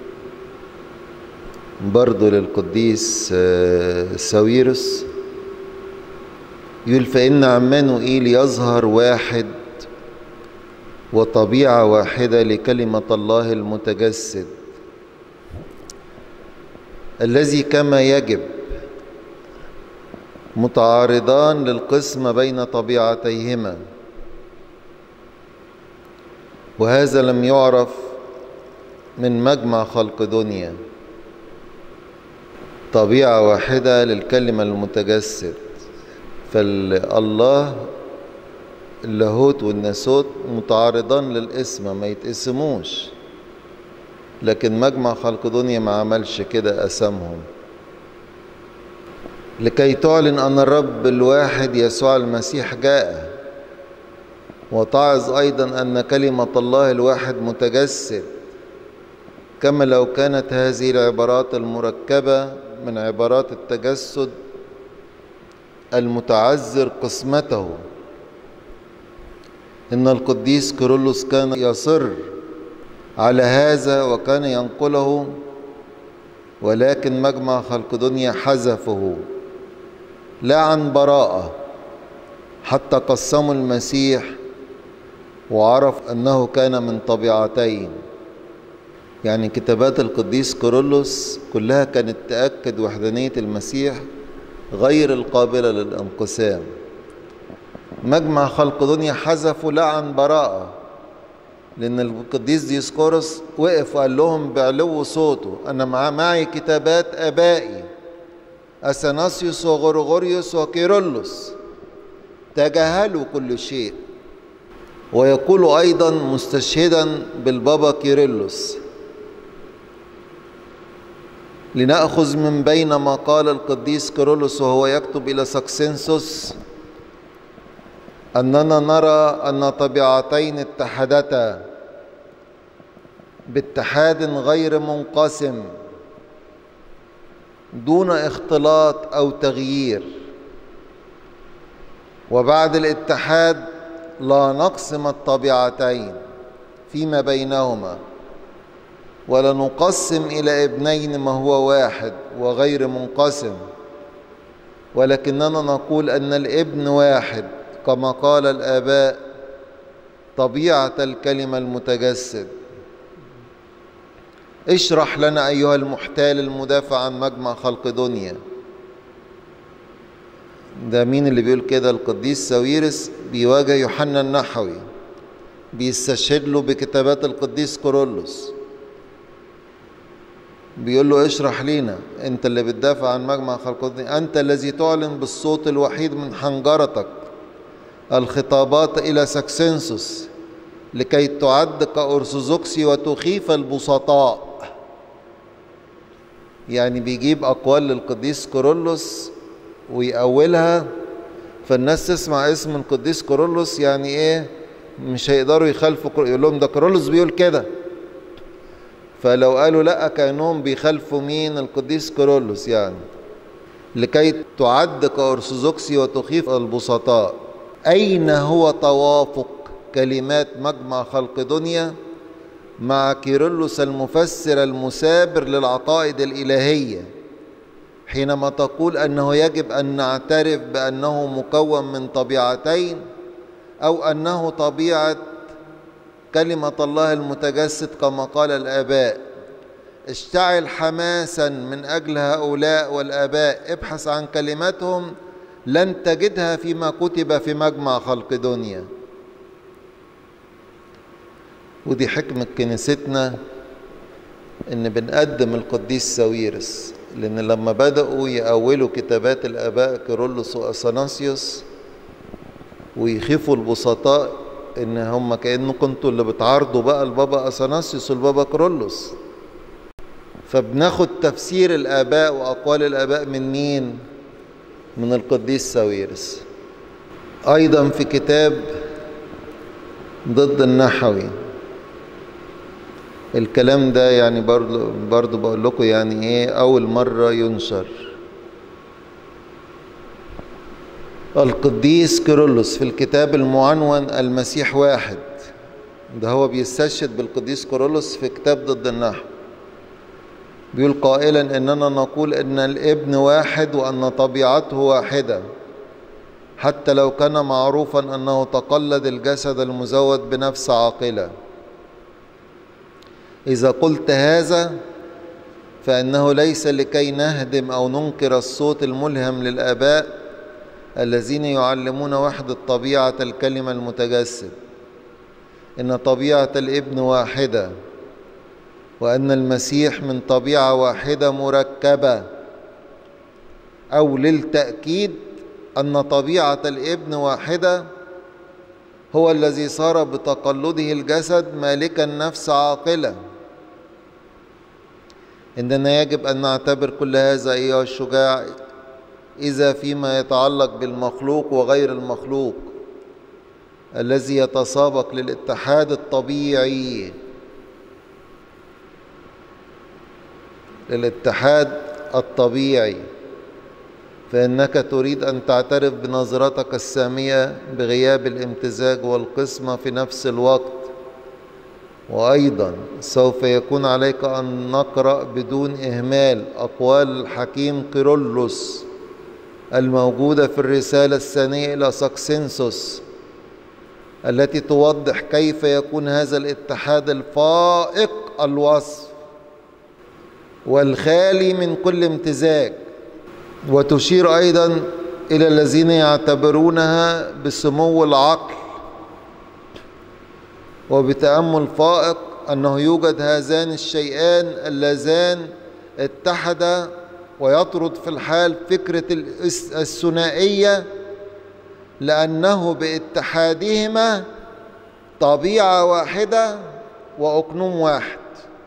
برضو للقديس ساويرس يقول: فإن عمانوئيل يظهر واحد وطبيعة واحدة لكلمة الله المتجسد، الذي كما يجب متعارضان للقسم بين طبيعتيهما، وهذا لم يعرف من مجمع خلق دنيا. طبيعة واحدة للكلمة المتجسد، فالله اللاهوت والناسوت متعارضان للاسم، ما يتقسموش، لكن مجمع خلق دنيا ما عملش كده، قسمهم لكي تعلن أن الرب الواحد يسوع المسيح جاء، وتعظ أيضا أن كلمة الله الواحد متجسد، كما لو كانت هذه العبارات المركبة من عبارات التجسد المتعذر قسمته. إن القديس كيرلس كان يصر على هذا وكان ينقله، ولكن مجمع خلق دنيا حذفه لا عن براءة، حتى قسموا المسيح وعرف أنه كان من طبيعتين. يعني كتابات القديس كيرلس كلها كانت تأكد وحدانية المسيح غير القابلة للانقسام. مجمع خلق دنيا حذفوا لا عن براءة، لأن القديس ديسقورس وقف وقال لهم بعلو صوته: أنا معي كتابات آبائي أثناسيوس وغرغوريوس وكيرلس، تجاهلوا كل شيء. ويقول أيضا مستشهدا بالبابا كيرلس: لنأخذ من بين ما قال القديس كيرلس وهو يكتب إلى ساكسنسوس أننا نرى أن طبيعتين اتحدتا باتحاد غير منقسم دون اختلاط أو تغيير، وبعد الاتحاد لا نقسم الطبيعتين فيما بينهما، ولا نقسم إلى ابنين ما هو واحد وغير منقسم، ولكننا نقول أن الابن واحد كما قال الآباء، طبيعة الكلمة المتجسد. اشرح لنا أيها المحتال المدافع عن مجمع خلق دنيا. ده مين اللي بيقول كده؟ القديس ساويرس بيواجه يوحنا النحوي، بيستشهد له بكتابات القديس كيرلس، بيقول له: اشرح لنا، انت اللي بتدافع عن مجمع خلق دنيا، انت الذي تعلن بالصوت الوحيد من حنجرتك الخطابات إلى ساكسنسوس لكي تعد كأرثوذكسي وتخيف البسطاء. يعني بيجيب أقوال للقديس كيرلس ويأولها، فالناس تسمع اسم القديس كيرلس يعني ايه، مش هيقدروا يخالفوا، يقول لهم ده كيرلس بيقول كده، فلو قالوا لا كأنهم بيخالفوا مين؟ القديس كيرلس. يعني لكي تعد كأرثوذكسي وتخيف البسطاء. أين هو توافق كلمات مجمع خلق دنيا مع كيرلس المفسر المثابر للعقائد الإلهية، حينما تقول أنه يجب أن نعترف بأنه مكون من طبيعتين، أو أنه طبيعة كلمة الله المتجسد كما قال الآباء. اشتعل حماسا من أجل هؤلاء والآباء، ابحث عن كلماتهم، لن تجدها فيما كتب في مجمع خلق دنيا. ودي حكمة كنيستنا إن بنقدم القديس ساويرس، لأن لما بدأوا يأولوا كتابات الآباء كيرلس وأثناسيوس ويخيفوا البسطاء إن هم كأنكم انتوا اللي بتعارضوا بقى البابا أثناسيوس والبابا كيرلس، فبناخد تفسير الآباء وأقوال الآباء من مين؟ من القديس ساويرس. أيضا في كتاب ضد النحوي، الكلام ده يعني برضو بقول لكم يعني ايه أول مرة ينشر. القديس كيرلس في الكتاب المعنون المسيح واحد، ده هو بيستشهد بالقديس كيرلس في كتاب ضد النحو، بيقول قائلا إننا نقول إن الابن واحد وأن طبيعته واحدة، حتى لو كان معروفا أنه تقلد الجسد المزود بنفس عاقلة. إذا قلت هذا فإنه ليس لكي نهدم أو ننكر الصوت الملهم للآباء الذين يعلمون وحدة طبيعة الكلمة المتجسد، إن طبيعة الابن واحدة، وأن المسيح من طبيعة واحدة مركبة، أو للتأكيد أن طبيعة الابن واحدة، هو الذي صار بتقلده الجسد مالكا نفس عاقلة. إننا يجب أن نعتبر كل هذا أيها الشجاع إذا فيما يتعلق بالمخلوق وغير المخلوق الذي يتسابق للاتحاد الطبيعي، فإنك تريد أن تعترف بنظرتك السامية بغياب الامتزاج والقسمة في نفس الوقت. وأيضا سوف يكون عليك أن نقرأ بدون إهمال أقوال الحكيم كيرلس الموجودة في الرسالة الثانية إلى ساكسنسوس، التي توضح كيف يكون هذا الاتحاد الفائق الوصف والخالي من كل امتزاج، وتشير أيضا إلى الذين يعتبرونها بسمو العقل وبتأمل فائق أنه يوجد هذان الشيئان اللذان اتحدا، ويطرد في الحال فكرة الثنائية، لأنه باتحادهما طبيعة واحدة وأقنوم واحد.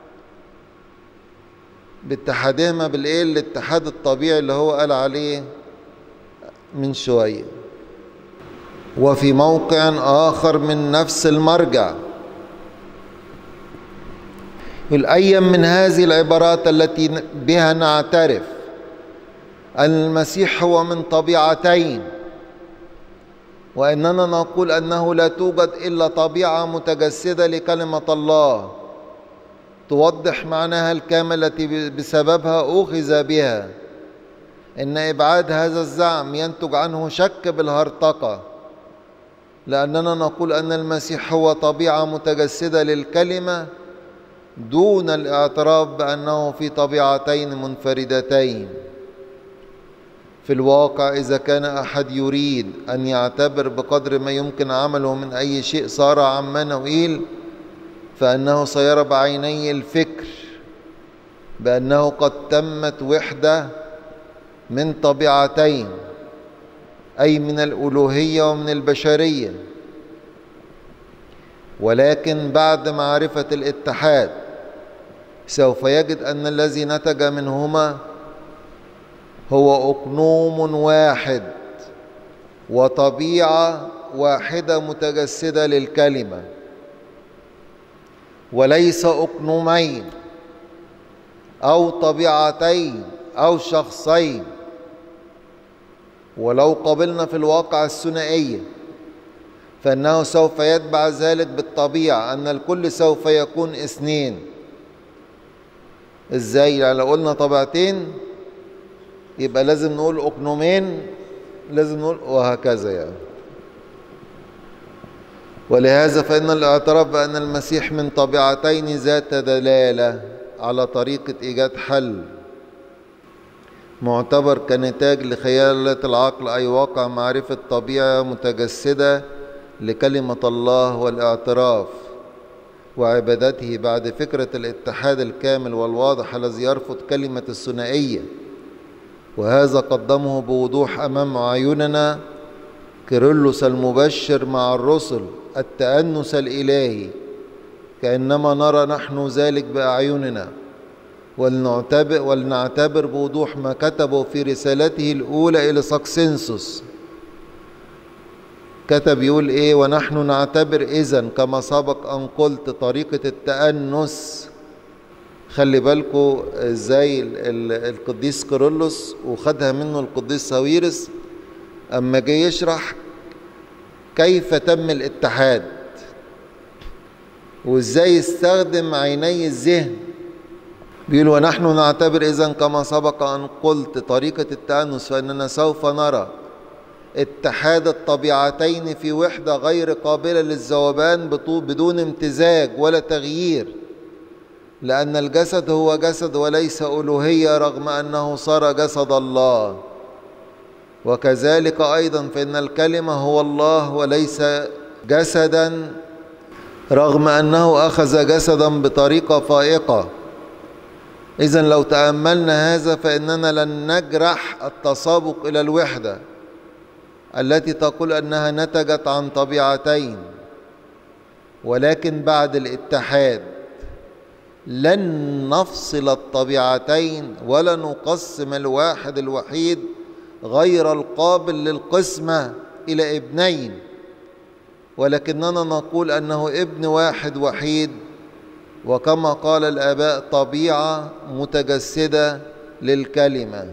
باتحادهما بالإيه؟ الاتحاد الطبيعي اللي هو قال عليه من شوية. وفي موقع آخر من نفس المرجع يقول: أي من هذه العبارات التي بها نعترف أن المسيح هو من طبيعتين، وأننا نقول أنه لا توجد إلا طبيعة متجسدة لكلمة الله توضح معناها الكامل التي بسببها أخذ بها، إن إبعاد هذا الزعم ينتج عنه شك بالهرطقة، لأننا نقول أن المسيح هو طبيعة متجسدة للكلمة دون الاعتراف بأنه في طبيعتين منفردتين. في الواقع إذا كان أحد يريد أن يعتبر بقدر ما يمكن عمله من أي شيء صار عمانوئيل، فإنه سيرى بعيني الفكر بأنه قد تمت وحدة من طبيعتين، أي من الألوهية ومن البشرية. ولكن بعد معرفة الاتحاد سوف يجد أن الذي نتج منهما هو أقنوم واحد وطبيعة واحدة متجسدة للكلمة، وليس أقنومين أو طبيعتين أو فإنه سوف يتبع ذلك بالطبيعة أن الكل سوف يكون اثنين. إزاي؟ يعني لو قلنا طبيعتين يبقى لازم نقول أقنومين، لازم نقول وهكذا يعني. ولهذا فإن الاعتراف بأن المسيح من طبيعتين ذات دلالة على طريقة إيجاد حل معتبر كنتاج لخيالة العقل، أي واقع معرفة طبيعة متجسدة لكلمة الله والاعتراف وعبادته بعد فكرة الاتحاد الكامل والواضح الذي يرفض كلمة الثنائية. وهذا قدمه بوضوح أمام عيوننا كيرلس المبشر مع الرسل التأنس الإلهي، كأنما نرى نحن ذلك بأعيننا. ولنعتبر بوضوح ما كتبه في رسالته الأولى إلى ساكسنسوس. كتب يقول إيه؟ ونحن نعتبر إذن كما سبق أن قلت طريقة التأنس. خلي بالكم إزاي القديس كيرلس وخدها منه القديس ساويرس أما جاي يشرح كيف تم الاتحاد وإزاي يستخدم عيني الذهن. بيقول ونحن نعتبر إذن كما سبق أن قلت طريقة التأنس فإننا سوف نرى اتحاد الطبيعتين في وحدة غير قابلة للذوبان بدون امتزاج ولا تغيير، لأن الجسد هو جسد وليس ألوهية رغم أنه صار جسد الله. وكذلك أيضا فإن الكلمة هو الله وليس جسدا رغم أنه أخذ جسدا بطريقة فائقة. إذن لو تأملنا هذا فإننا لن نجرح التسابق إلى الوحدة التي تقول أنها نتجت عن طبيعتين، ولكن بعد الاتحاد لن نفصل الطبيعتين ولا نقسم الواحد الوحيد غير القابل للقسمة إلى ابنين، ولكننا نقول أنه ابن واحد وحيد، وكما قال الآباء طبيعة متجسدة للكلمة.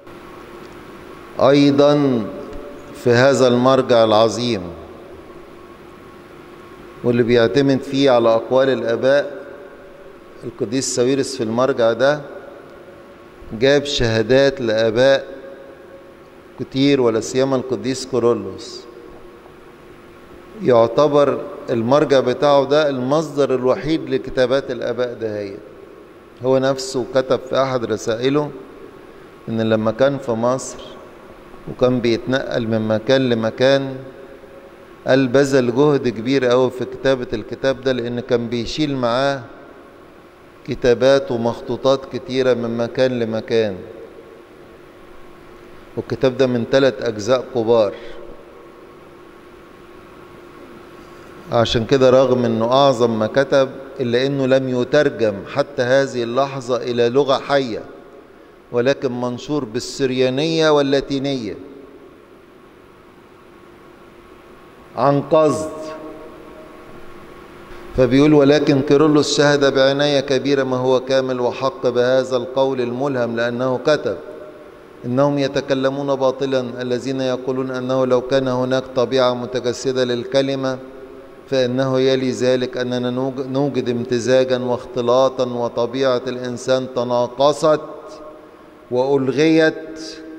أيضا في هذا المرجع العظيم واللي بيعتمد فيه على أقوال الآباء القديس ساويرس، في المرجع ده جاب شهادات لآباء كتير ولا سيما القديس كيرلس. يعتبر المرجع بتاعه ده المصدر الوحيد لكتابات الآباء دهيت. هو نفسه كتب في أحد رسائله إن لما كان في مصر وكان بيتنقل من مكان لمكان قال بذل جهد كبير قوي في كتابة الكتاب ده، لأن كان بيشيل معاه كتابات ومخطوطات كتيرة من مكان لمكان، والكتاب ده من 3 أجزاء كبار. عشان كده رغم أنه أعظم ما كتب إلا أنه لم يترجم حتى هذه اللحظة إلى لغة حية، ولكن منشور بالسريانية واللاتينية عن قصد. فبيقول ولكن كيرلس شهد بعناية كبيرة ما هو كامل وحق بهذا القول الملهم، لأنه كتب إنهم يتكلمون باطلا الذين يقولون أنه لو كان هناك طبيعة متجسدة للكلمة فإنه يلي ذلك أننا نوجد امتزاجا واختلاطا وطبيعة الإنسان تناقصت وألغيت.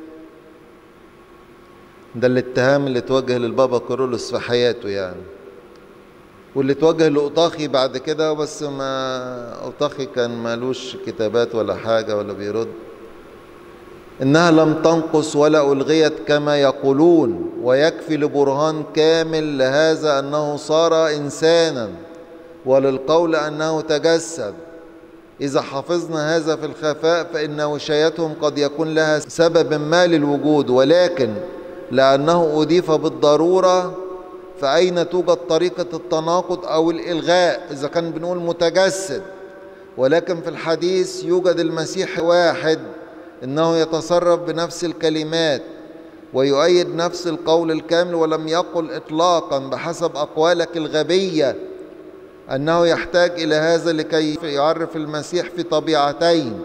ده الاتهام اللي توجه للبابا كيرلس في حياته يعني، واللي توجه لأوطاخي بعد كده، بس ما أوطاخي كان مالوش كتابات ولا حاجة ولا بيرد. إنها لم تنقص ولا ألغيت كما يقولون، ويكفي لبرهان كامل لهذا أنه صار إنسانا وللقول أنه تجسد. إذا حفظنا هذا في الخفاء فإن وشايتهم قد يكون لها سبب ما للوجود، ولكن لأنه أضيف بالضرورة فأين توجد طريقة التناقض أو الإلغاء إذا كان بنقول متجسد؟ ولكن في الحديث يوجد المسيح واحد، إنه يتصرف بنفس الكلمات ويؤيد نفس القول الكامل، ولم يقل إطلاقا بحسب أقوالك الغبية أنه يحتاج إلى هذا لكي يعرف المسيح في طبيعتين،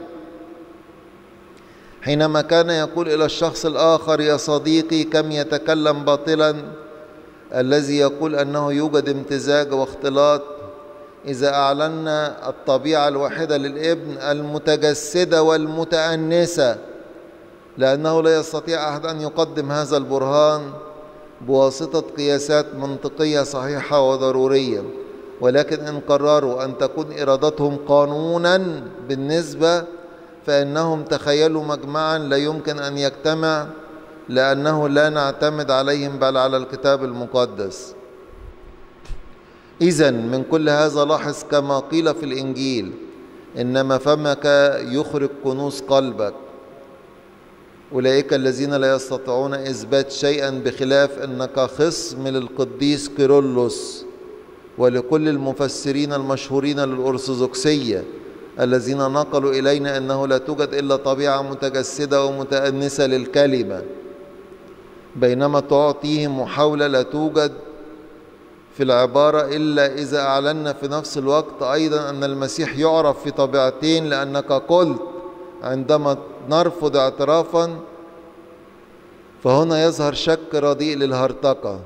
حينما كان يقول إلى الشخص الآخر يا صديقي كم يتكلم باطلا الذي يقول أنه يوجد امتزاج واختلاط إذا أعلنا الطبيعة الواحدة للابن المتجسدة والمتأنسة، لأنه لا يستطيع أحد أن يقدم هذا البرهان بواسطة قياسات منطقية صحيحة وضرورية، ولكن إن قرروا أن تكون إرادتهم قانونا بالنسبة فإنهم تخيلوا مجمعا لا يمكن أن يجتمع، لأنه لا نعتمد عليهم بل على الكتاب المقدس. إذن من كل هذا لاحظ كما قيل في الإنجيل: إنما فمك يخرج كنوز قلبك. أولئك الذين لا يستطيعون إثبات شيئا، بخلاف أنك خصم للقديس كيرلس ولكل المفسرين المشهورين للأرثوذكسية الذين نقلوا إلينا أنه لا توجد إلا طبيعة متجسدة ومتأنسة للكلمة، بينما تعطيهم محاولة لا توجد في العبارة إلا إذا أعلنا في نفس الوقت أيضا أن المسيح يعرف في طبيعتين، لأنك قلت عندما نرفض اعترافا فهنا يظهر شك رديء للهرطقة.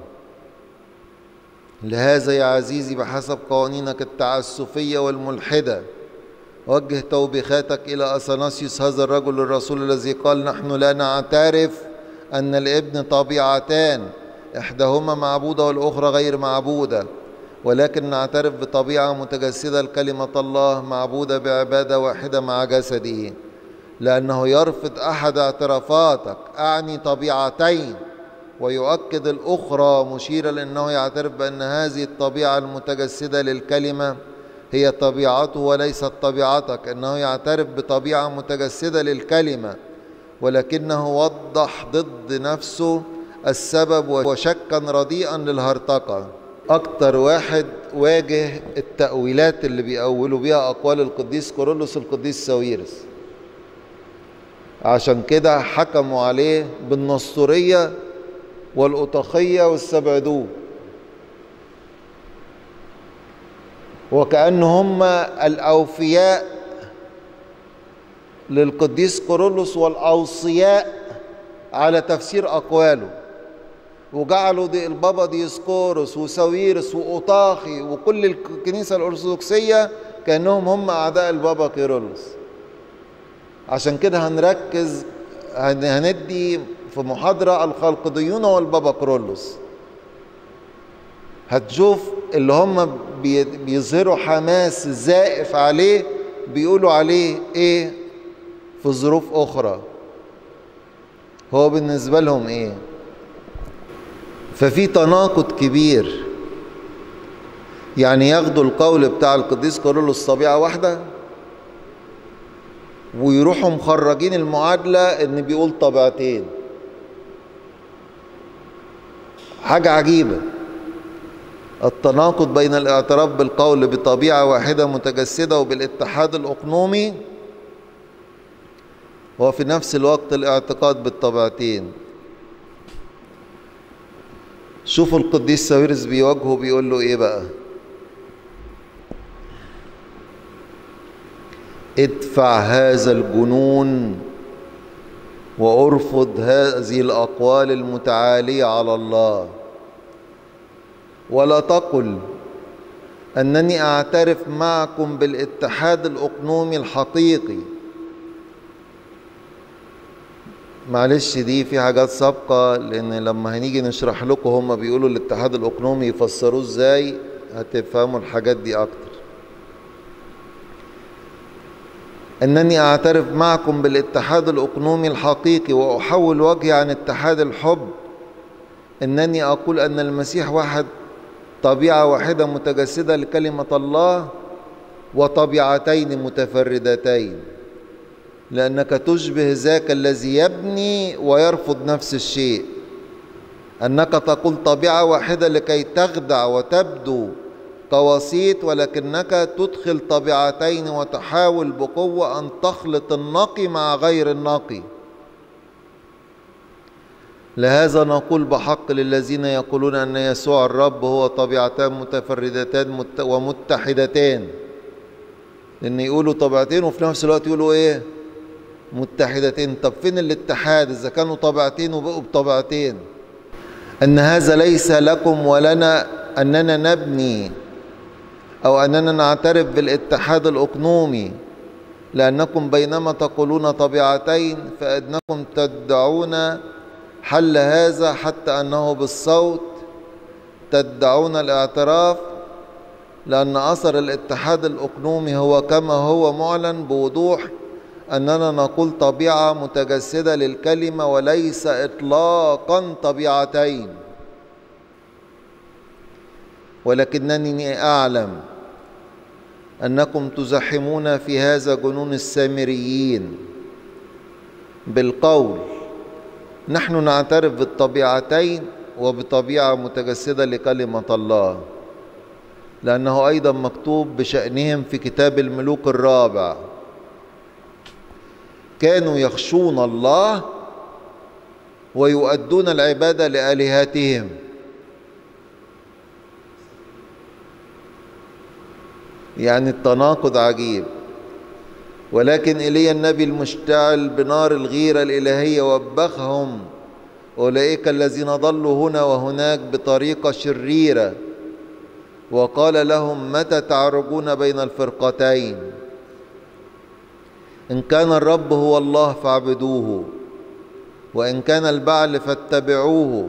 لهذا يا عزيزي بحسب قوانينك التعسفية والملحدة وجه توبيخاتك إلى أثناسيوس هذا الرجل الرسول الذي قال: نحن لا نعترف أن الابن طبيعتان، إحداهما معبودة والأخرى غير معبودة، ولكن نعترف بطبيعة متجسدة لكلمة الله معبودة بعبادة واحدة مع جسده. لأنه يرفض أحد اعترافاتك أعني طبيعتين ويؤكد الأخرى، مشيرا لأنه يعترف بأن هذه الطبيعة المتجسدة للكلمة هي طبيعته وليست طبيعتك. أنه يعترف بطبيعة متجسدة للكلمة، ولكنه وضح ضد نفسه السبب وشكا رديئا للهرطقة. أكتر واحد واجه التأويلات اللي بيأولوا بيها أقوال القديس كيرلس القديس ساويرس، عشان كده حكموا عليه بالنسطورية والأطاخية والسبعدوب، وكأن هم الأوفياء للقديس كيرلس والأوصياء على تفسير أقواله، وجعلوا دي البابا ديسقورس وساويرس وأوطاخي وكل الكنيسة الأرثوذكسية كأنهم هم أعداء البابا كيرلس. عشان كده هنركز هندي في محاضرة الخلقديون والبابا كيرلس، هتشوف اللي هم بيظهروا حماس زائف عليه بيقولوا عليه ايه في ظروف اخرى، هو بالنسبة لهم ايه. ففي تناقض كبير، يعني ياخدوا القول بتاع القديس كيرلس طبيعة واحدة ويروحوا مخرجين المعادلة ان بيقول طبيعتين. حاجة عجيبة، التناقض بين الاعتراف بالقول بطبيعة واحدة متجسدة وبالاتحاد الأقنومي وفي نفس الوقت الاعتقاد بالطبيعتين. شوفوا القديس ساويرس بيواجهه بيقول له ايه بقى: ادفع هذا الجنون وارفض هذه الأقوال المتعالية على الله، ولا تقل أنني أعترف معكم بالاتحاد الأقنومي الحقيقي. معلش دي في حاجات سابقة، لأن لما هنيجي نشرح لكم هم بيقولوا الاتحاد الأقنومي يفسروه ازاي هتفهموا الحاجات دي أكتر. أنني أعترف معكم بالاتحاد الأقنومي الحقيقي وأحول وجهي عن اتحاد الحب، أنني أقول أن المسيح واحد، طبيعة واحدة متجسدة لكلمة الله وطبيعتين متفردتين، لأنك تشبه ذاك الذي يبني ويرفض نفس الشيء. أنك تقول طبيعة واحدة لكي تخدع وتبدو كوسيط، ولكنك تدخل طبيعتين وتحاول بقوة أن تخلط النقي مع غير النقي. لهذا نقول بحق للذين يقولون أن يسوع الرب هو طبيعتان متفردتان ومتحدتان، لأن يقولوا طبيعتين وفي نفس الوقت يقولوا إيه؟ متحدتين. طب فين الاتحاد إذا كانوا طبيعتين وبقوا بطبيعتين؟ أن هذا ليس لكم ولنا أننا نبني أو أننا نعترف بالاتحاد الأقنومي، لأنكم بينما تقولون طبيعتين فإنكم تدعون حل هذا، حتى أنه بالصوت تدعون الاعتراف، لأن أثر الاتحاد الأقنومي هو كما هو معلن بوضوح أننا نقول طبيعة متجسدة للكلمة وليس إطلاقا طبيعتين. ولكنني أعلم أنكم تزاحمون في هذا جنون السامريين بالقول نحن نعترف بالطبيعتين وبطبيعة متجسدة لكلمة الله، لأنه أيضا مكتوب بشأنهم في كتاب الملوك الرابع: كانوا يخشون الله ويؤدون العبادة لآلهتهم. يعني التناقض عجيب. ولكن إيليا النبي المشتعل بنار الغيرة الإلهية وبخهم أولئك الذين ضلوا هنا وهناك بطريقة شريرة، وقال لهم: متى تعرجون بين الفرقتين؟ إن كان الرب هو الله فاعبدوه، وإن كان البعل فاتبعوه.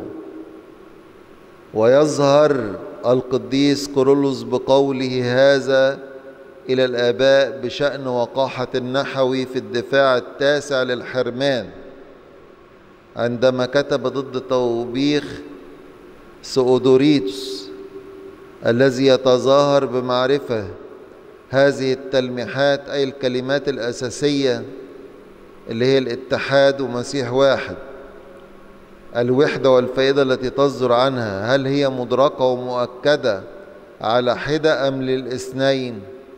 ويظهر القديس كيرلس بقوله هذا إلى الآباء بشأن وقاحة النحوي في الدفاع التاسع للحرمان، عندما كتب ضد توبيخ سؤدوريتوس الذي يتظاهر بمعرفة هذه التلميحات، أي الكلمات الأساسية اللي هي الاتحاد ومسيح واحد، الوحدة والفائدة التي تصدر عنها، هل هي مدركة ومؤكدة على حدة أم للاثنين؟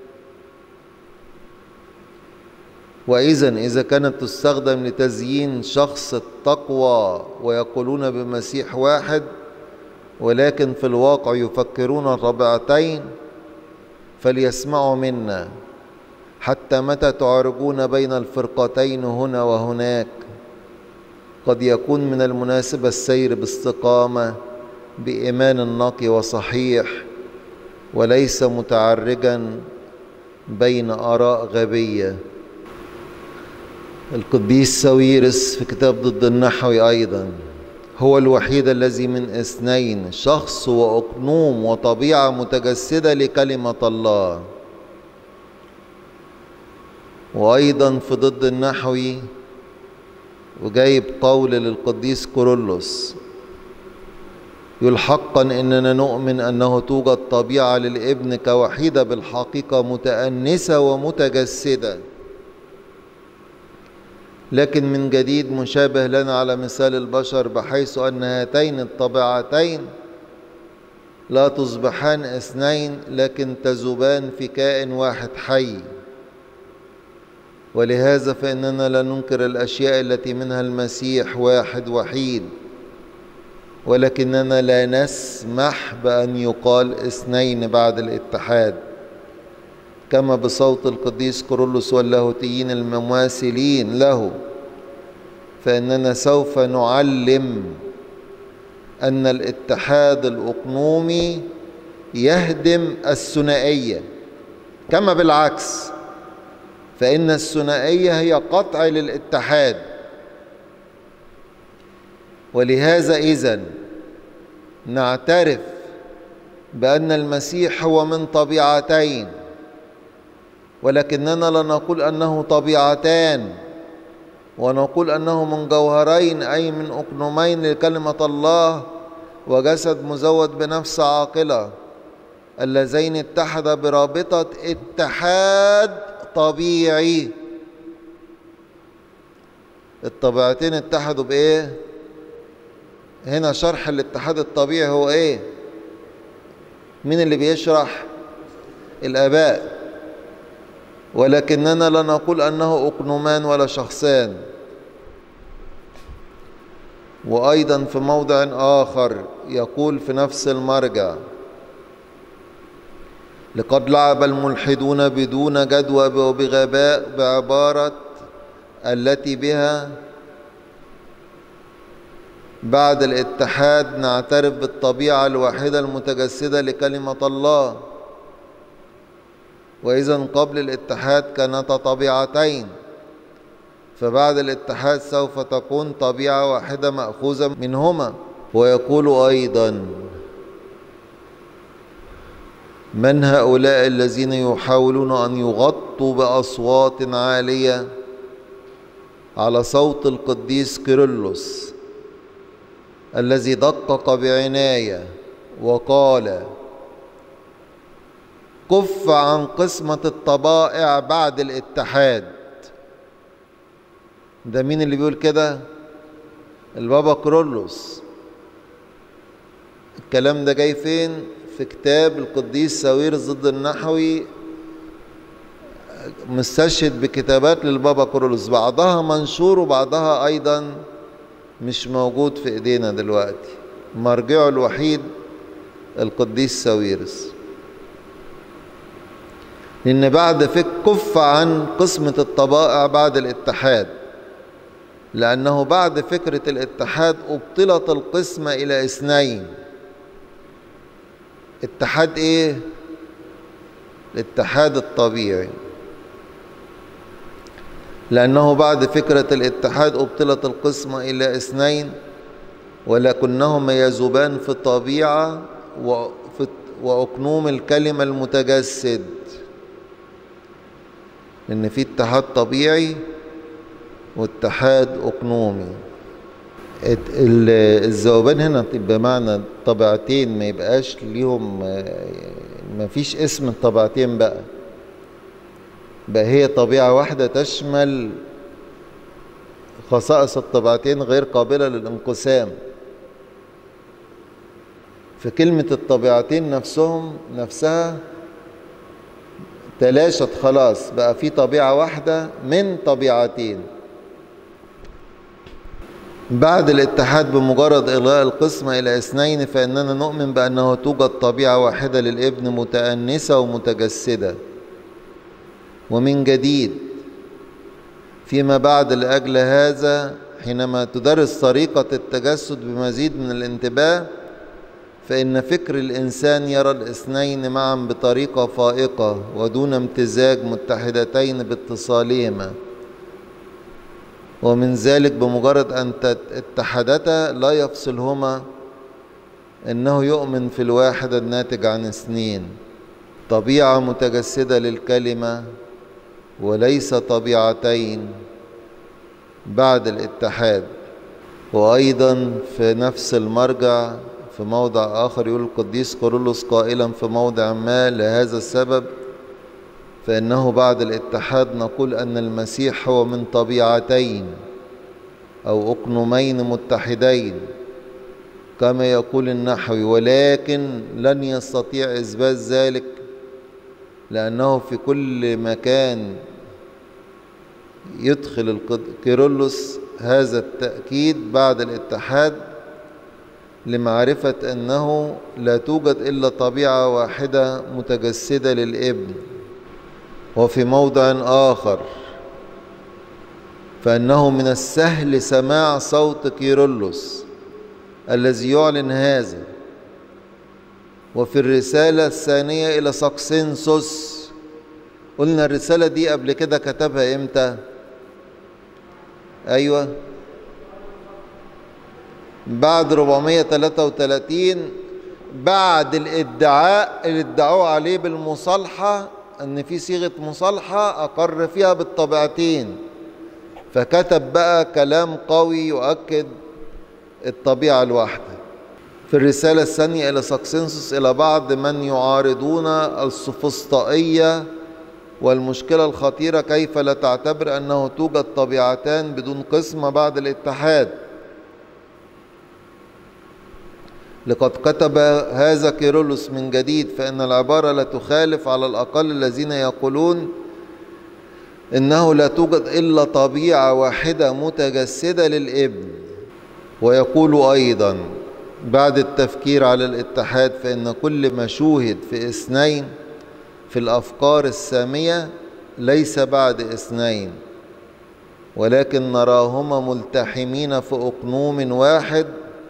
وإذا كانت تستخدم لتزيين شخص التقوى ويقولون بمسيح واحد، ولكن في الواقع يفكرون طبيعتين، فليسمعوا منا: حتى متى تعرجون بين الفرقتين هنا وهناك؟ قد يكون من المناسب السير باستقامة بإيمان نقي وصحيح، وليس متعرجا بين آراء غبية. القديس ساويرس في كتاب ضد النحوي أيضا: هو الوحيد الذي من اثنين، شخص وأقنوم وطبيعة متجسدة لكلمة الله. وأيضا في ضد النحوي وجايب قول للقديس كيرلس يقول: حقا إننا نؤمن أنه توجد طبيعة للابن كوحيدة بالحقيقة متأنسة ومتجسدة، لكن من جديد مشابه لنا على مثال البشر، بحيث أن هاتين الطبيعتين لا تصبحان اثنين لكن تذوبان في كائن واحد حي. ولهذا فإننا لا ننكر الأشياء التي منها المسيح واحد وحيد، ولكننا لا نسمح بأن يقال اثنين بعد الاتحاد، كما بصوت القديس كيرلس واللاهوتيين المماثلين له، فإننا سوف نعلم أن الاتحاد الأقنومي يهدم الثنائية، كما بالعكس فإن الثنائية هي قطع للاتحاد. ولهذا إذن نعترف بأن المسيح هو من طبيعتين، ولكننا لا نقول أنه طبيعتان، ونقول أنه من جوهرين، أي من أقنومين لكلمة الله وجسد مزود بنفس عاقلة، اللذين اتحدا برابطة اتحاد طبيعي. الطبيعتين اتحدوا بإيه؟ هنا شرح الاتحاد الطبيعي هو إيه؟ مين اللي بيشرح؟ الآباء. ولكننا لا نقول أنه أقنومان ولا شخصان. وأيضا في موضع آخر يقول في نفس المرجع: لقد لعب الملحدون بدون جدوى وبغباء بعبارة التي بها بعد الاتحاد نعترف بالطبيعة الواحدة المتجسدة لكلمة الله. وإذا قبل الاتحاد كانتا طبيعتين، فبعد الاتحاد سوف تكون طبيعة واحدة مأخوذة منهما. ويقول أيضا: من هؤلاء الذين يحاولون أن يغطوا بأصوات عالية على صوت القديس كيرلس الذي دقق بعناية وقال: كف عن قسمة الطبائع بعد الاتحاد. ده مين اللي بيقول كده؟ البابا كيرلس. الكلام ده جاي فين؟ في كتاب القديس ساويرس ضد النحوي، مستشهد بكتابات للبابا كيرلس، بعضها منشور وبعضها أيضا مش موجود في إيدينا دلوقتي. مرجعه الوحيد القديس ساويرس. لأن بعد كف عن قسمة الطبائع بعد الاتحاد، لأنه بعد فكرة الاتحاد أبطلت القسمة إلى اثنين. اتحاد إيه؟ الاتحاد الطبيعي. لأنه بعد فكرة الاتحاد أبطلت القسمة إلى اثنين، ولكنهما يذوبان في الطبيعة وأقنوم الكلمة المتجسد. لأن في اتحاد طبيعي واتحاد أقنومي. الذوبان هنا بمعنى طبيعتين، ما يبقاش ليهم، ما فيش اسم الطبيعتين بقى هي طبيعة واحدة تشمل خصائص الطبيعتين غير قابلة للانقسام. فكلمة الطبيعتين نفسها تلاشت خلاص، بقى في طبيعة واحدة من طبيعتين. بعد الاتحاد بمجرد إلغاء القسمة إلى اثنين، فإننا نؤمن بأنه توجد طبيعة واحدة للابن متأنسة ومتجسدة ومن جديد. فيما بعد لأجل هذا حينما تدرس طريقة التجسد بمزيد من الانتباه، فإن فكر الإنسان يرى الاثنين معا بطريقة فائقة ودون امتزاج متحدتين باتصالهما. ومن ذلك بمجرد أن اتحدتا لا يفصلهما، إنه يؤمن في الواحد الناتج عن اثنين، طبيعة متجسدة للكلمة وليس طبيعتين بعد الاتحاد. وأيضا في نفس المرجع في موضع آخر يقول القديس كيرلس قائلا في موضع ما: لهذا السبب فإنه بعد الاتحاد نقول أن المسيح هو من طبيعتين أو أقنومين متحدين كما يقول النحوي، ولكن لن يستطيع إثبات ذلك، لأنه في كل مكان يدخل كيرلس هذا التأكيد بعد الاتحاد لمعرفة أنه لا توجد إلا طبيعة واحدة متجسدة للابن. وفي موضع آخر فإنه من السهل سماع صوت كيرلس الذي يعلن هذا. وفي الرسالة الثانية إلى ساكسنسوس، قلنا الرسالة دي قبل كده كتبها إمتى؟ أيوة، بعد 433، بعد الادعاء اللي ادعوه عليه بالمصالحة، ان في صيغة مصالحة اقر فيها بالطبيعتين، فكتب بقى كلام قوي يؤكد الطبيعة الواحدة. في الرسالة الثانية إلى ساكسنسوس إلى بعض من يعارضون السوفسطائية والمشكلة الخطيرة: كيف لا تعتبر أنه توجد طبيعتان بدون قسمة بعد الاتحاد؟ لقد كتب هذا كيرلس من جديد، فإن العبارة لا تخالف على الأقل الذين يقولون إنه لا توجد إلا طبيعة واحدة متجسدة للابن. ويقول أيضا بعد التفكير على الاتحاد: فإن كل ما شوهد في اثنين في الأفكار السامية ليس بعد اثنين، ولكن نراهما ملتحمين في أقنوم واحد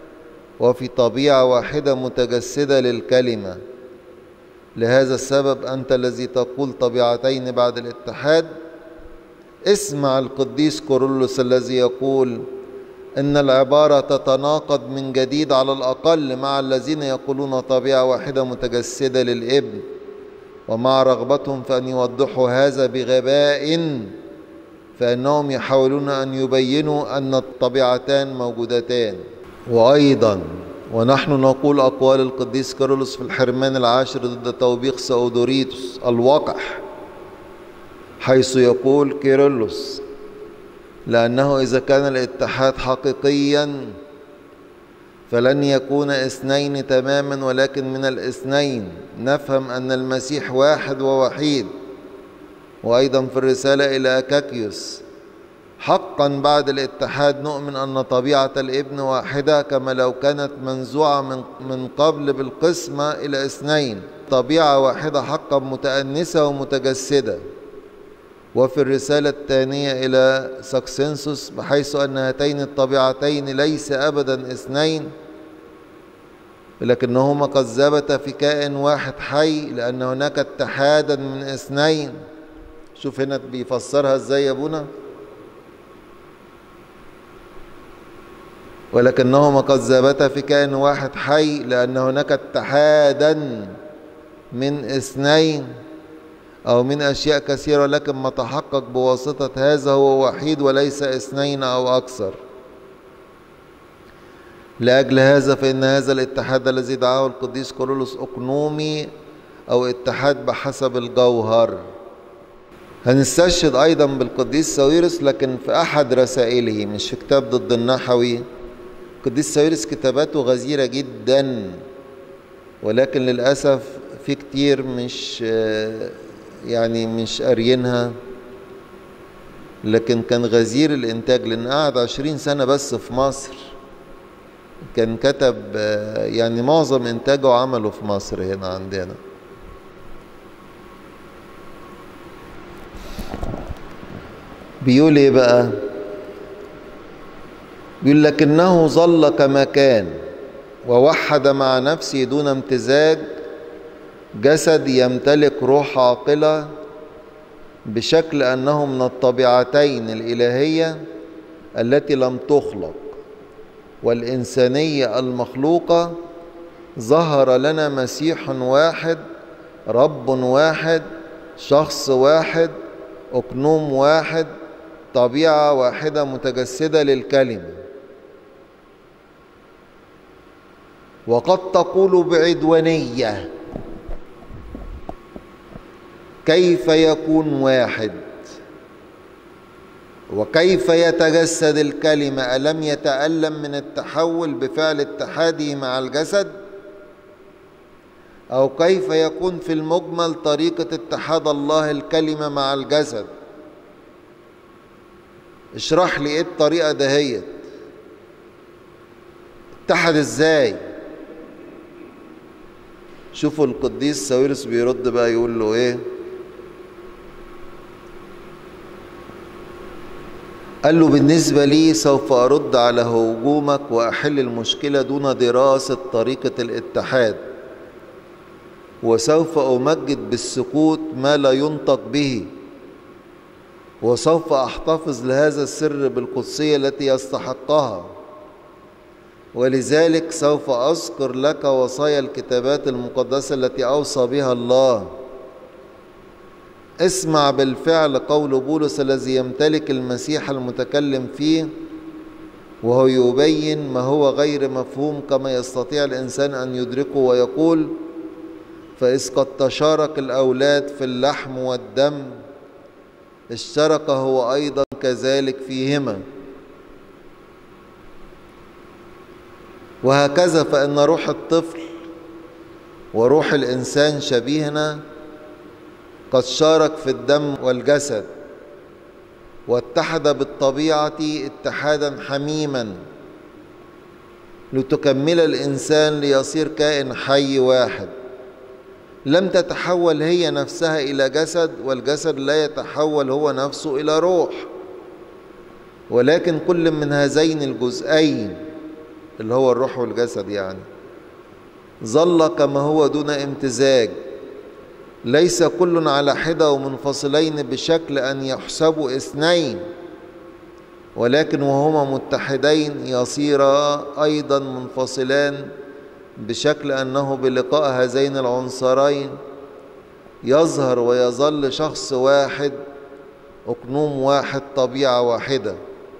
وفي طبيعة واحدة متجسدة للكلمة. لهذا السبب أنت الذي تقول طبيعتين بعد الاتحاد، اسمع القديس كيرلس الذي يقول إن العبارة تتناقض من جديد على الأقل مع الذين يقولون طبيعة واحدة متجسدة للابن، ومع رغبتهم في أن يوضحوا هذا بغباء، فإنهم يحاولون أن يبينوا أن الطبيعتان موجودتان. وأيضا ونحن نقول أقوال القديس كيرلس في الحرمان العاشر ضد توبيخ سأودوريتوس الوقح، حيث يقول كيرلس: لأنه إذا كان الاتحاد حقيقيا فلن يكون اثنين تماما، ولكن من الاثنين نفهم أن المسيح واحد ووحيد. وأيضا في الرسالة إلى أكاكيوس: حقا بعد الاتحاد نؤمن أن طبيعة الابن واحدة، كما لو كانت منزوعة من قبل بالقسمة إلى اثنين، طبيعة واحدة حقا متأنسة ومتجسدة. وفي الرسالة الثانية إلى ساكسنسوس: بحيث أن هاتين الطبيعتين ليس أبدا اثنين، لكنهما قد ثبتا في كائن واحد حي، لأن هناك اتحادا من اثنين. شوف هنا بيفسرها ازاي يا ابونا: ولكنهما قد ثبتا في كائن واحد حي، لأن هناك اتحادا من اثنين أو من أشياء كثيرة، لكن ما تحقق بواسطة هذا هو وحيد وليس اثنين أو أكثر. لأجل هذا فإن هذا الاتحاد الذي دعاه القديس كيرلس أقنومي أو اتحاد بحسب الجوهر. هنستشهد أيضا بالقديس ساويرس، لكن في أحد رسائله مش في كتاب ضد النحوي. القديس ساويرس كتاباته غزيرة جدا، ولكن للأسف في كتير مش قاريينها، لكن كان غزير الإنتاج، لأن قعد 20 سنة بس في مصر. كان كتب معظم إنتاجه عمله في مصر هنا عندنا. بيقول إيه بقى؟ بيقول: لكنه ظل كما كان ووحد مع نفسه دون امتزاج جسد يمتلك روح عاقلة، بشكل أنه من الطبيعتين الإلهية التي لم تخلق والإنسانية المخلوقة. ظهر لنا مسيح واحد، رب واحد، شخص واحد، أقنوم واحد، طبيعة واحدة متجسدة للكلمة. وقد تقول بعدوانية: كيف يكون واحد؟ وكيف يتجسد الكلمة؟ ألم يتألم من التحول بفعل اتحاده مع الجسد؟ أو كيف يكون في المجمل طريقة اتحاد الله الكلمة مع الجسد؟ اشرح لي ايه الطريقة دهيت، اتحد ازاي؟ شوفوا القديس ساويرس بيرد بقى، يقول له ايه؟ قال له: بالنسبة لي سوف أرد على هجومك وأحل المشكلة دون دراسة طريقة الاتحاد، وسوف أمجد بالسكوت ما لا ينطق به، وسوف أحتفظ لهذا السر بالقدسية التي يستحقها. ولذلك سوف أذكر لك وصايا الكتابات المقدسة التي أوصى بها الله. اسمع بالفعل قول بولس الذي يمتلك المسيح المتكلم فيه، وهو يبين ما هو غير مفهوم كما يستطيع الإنسان أن يدركه، ويقول: فإذ قد تشارك الأولاد في اللحم والدم، اشترك هو أيضا كذلك فيهما. وهكذا فإن روح الطفل وروح الإنسان شبيهنا قد شارك في الدم والجسد، واتحد بالطبيعة اتحادا حميما، لتكمل الإنسان ليصير كائن حي واحد. لم تتحول هي نفسها إلى جسد، والجسد لا يتحول هو نفسه إلى روح، ولكن كل من هذين الجزئين اللي هو الروح والجسد يعني، ظل كما هو دون امتزاج، ليس كل على حدة ومنفصلين بشكل أن يحسبوا اثنين، ولكن وهما متحدين يصيرا أيضا منفصلان بشكل أنه بلقاء هذين العنصرين يظهر ويظل شخص واحد، أقنوم واحد، طبيعة واحدة.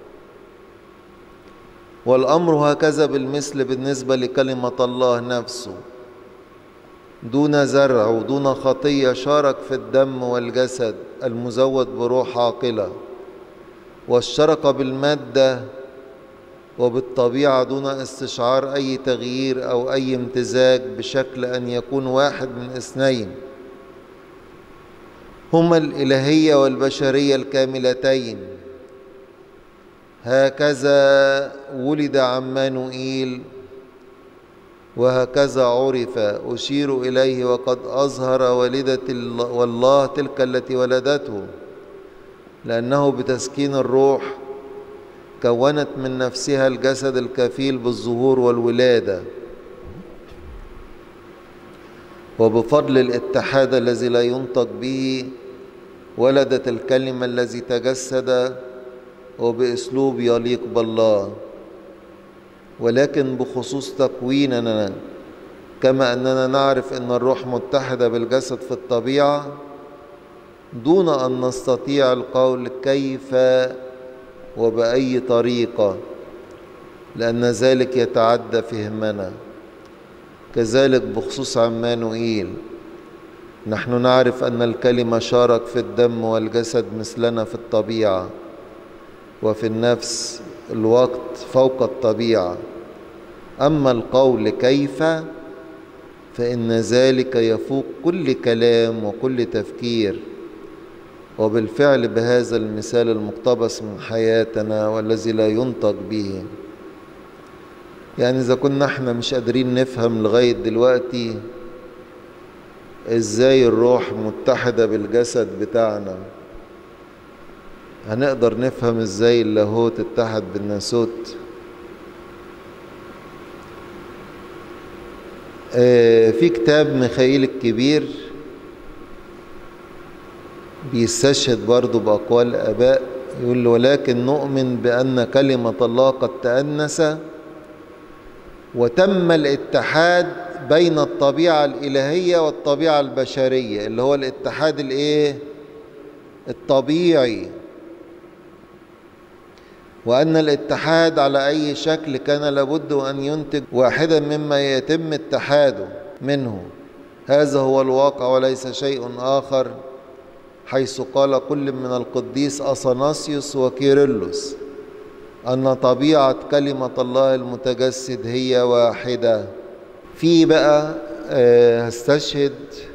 والأمر هكذا بالمثل بالنسبة لكلمة الله نفسه، دون زرع ودون خطية شارك في الدم والجسد المزود بروح عاقلة، واشترك بالمادة وبالطبيعة دون استشعار أي تغيير أو أي امتزاج بشكل أن يكون واحد من اثنين، هما الإلهية والبشرية الكاملتين. هكذا ولد عمانوئيل وهكذا عرف، أشير إليه وقد أظهر والدة والله تلك التي ولدته، لأنه بتسكين الروح كونت من نفسها الجسد الكفيل بالظهور والولادة، وبفضل الاتحاد الذي لا ينطق به ولدت الكلمة الذي تجسد وبأسلوب يليق بالله. ولكن بخصوص تكويننا، كما أننا نعرف أن الروح متحدة بالجسد في الطبيعة دون أن نستطيع القول كيف وبأي طريقة، لأن ذلك يتعدى فهمنا. كذلك بخصوص عمانوئيل، نحن نعرف أن الكلمة شارك في الدم والجسد مثلنا في الطبيعة وفي النفس الوقت فوق الطبيعة. أما القول كيف فإن ذلك يفوق كل كلام وكل تفكير، وبالفعل بهذا المثال المقتبس من حياتنا والذي لا ينطق به. يعني إذا كنا احنا مش قادرين نفهم لغاية دلوقتي ازاي الروح متحدة بالجسد بتاعنا، هنقدر نفهم ازاي اللاهوت اتحد بالناسوت؟ في كتاب ميخائيل الكبير بيستشهد برضو بأقوال الآباء، يقول: ولكن نؤمن بأن كلمة الله قد تأنس وتم الاتحاد بين الطبيعة الإلهية والطبيعة البشرية، اللي هو الاتحاد الطبيعي، وأن الاتحاد على أي شكل كان لابد أن ينتج واحدا مما يتم اتحاده منه. هذا هو الواقع وليس شيء آخر، حيث قال كل من القديس أثناسيوس وكيرلس أن طبيعة كلمة الله المتجسد هي واحدة. في بقى هستشهد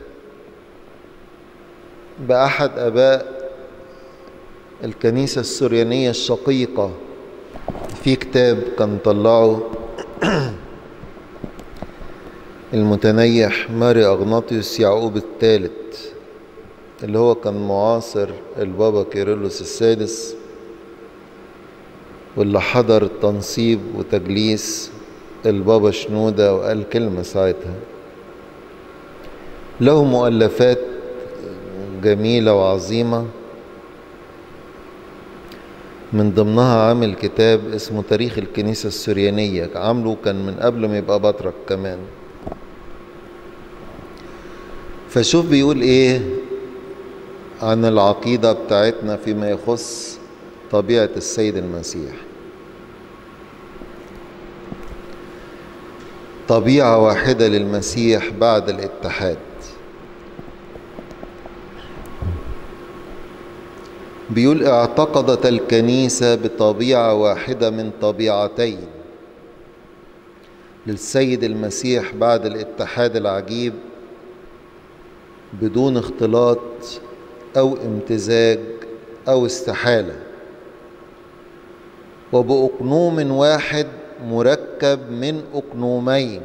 بأحد آباء الكنيسة السريانية الشقيقة، في كتاب كان طلعه المتنيح ماري أغناطيوس يعقوب الثالث، اللي هو كان معاصر البابا كيرلس السادس، واللي حضر تنصيب وتجليس البابا شنودة وقال كلمة ساعتها. له مؤلفات جميلة وعظيمة، من ضمنها عامل كتاب اسمه تاريخ الكنيسة السريانية، عامله كان من قبل ما يبقى بطرك كمان. فشوف بيقول ايه عن العقيدة بتاعتنا فيما يخص طبيعة السيد المسيح: طبيعة واحدة للمسيح بعد الاتحاد. بيقول: اعتقدت الكنيسة بطبيعة واحدة من طبيعتين للسيد المسيح بعد الاتحاد العجيب، بدون اختلاط أو امتزاج أو استحالة، وبأقنوم واحد مركب من أقنومين.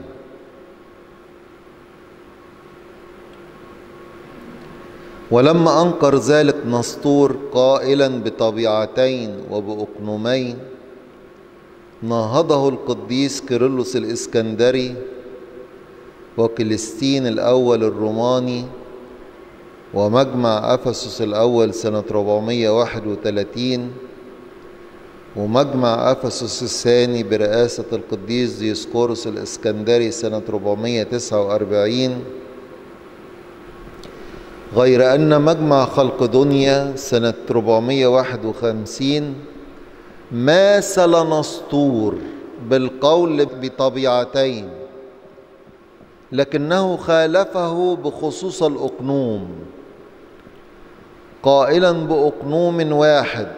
ولما أنكر ذلك نسطور قائلا بطبيعتين وبأقنومين، ناهضه القديس كيرلس الإسكندري وكليستين الأول الروماني ومجمع أفسس الأول سنة 431 ومجمع أفسس الثاني برئاسة القديس ديسقورس الإسكندري سنة 449، غير أن مجمع خلقدونيا سنة 451 ماثل نسطور بالقول بطبيعتين، لكنه خالفه بخصوص الأقنوم قائلا بأقنوم واحد،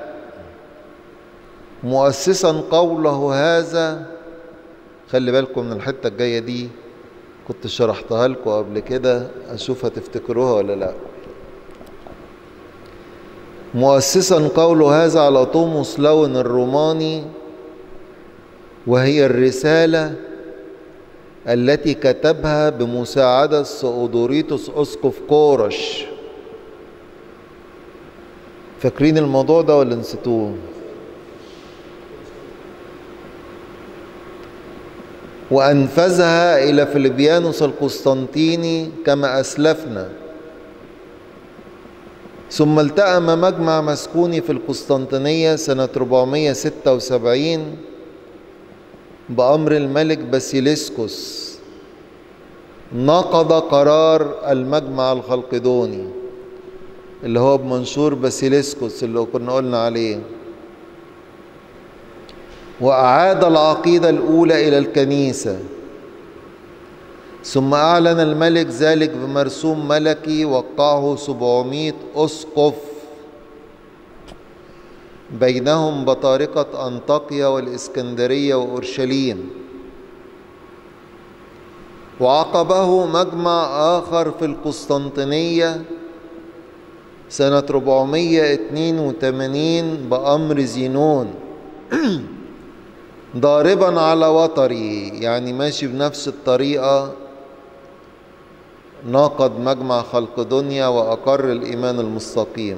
مؤسسا قوله هذا. خلي بالكم من الحتة الجاية دي، كنت شرحتها لكم قبل كده، أشوف هتفتكروها ولا لا. مؤسسا قوله هذا على توماس لون الروماني، وهي الرسالة التي كتبها بمساعدة سؤدوريتوس أسقف كورش. فاكرين الموضوع ده ولا نسيتوه؟ وأنفذها إلى فيلبيانوس القسطنطيني كما أسلفنا، ثم التأم مجمع مسكوني في القسطنطينية سنة 476 بأمر الملك باسيليسكوس، نقض قرار المجمع الخلقدوني اللي هو بمنشور باسيليسكوس اللي كنا قلنا عليه، وأعاد العقيدة الأولى إلى الكنيسة. ثم أعلن الملك ذلك بمرسوم ملكي وقعه 700 أسقف، بينهم بطارقة أنطاكيا والإسكندرية وأورشليم، وعقبه مجمع آخر في القسطنطينية سنة 482 بأمر زينون، ضاربا على وتري، يعني ماشي بنفس الطريقة، ناقض مجمع خلقدونيا وأقر الإيمان المستقيم.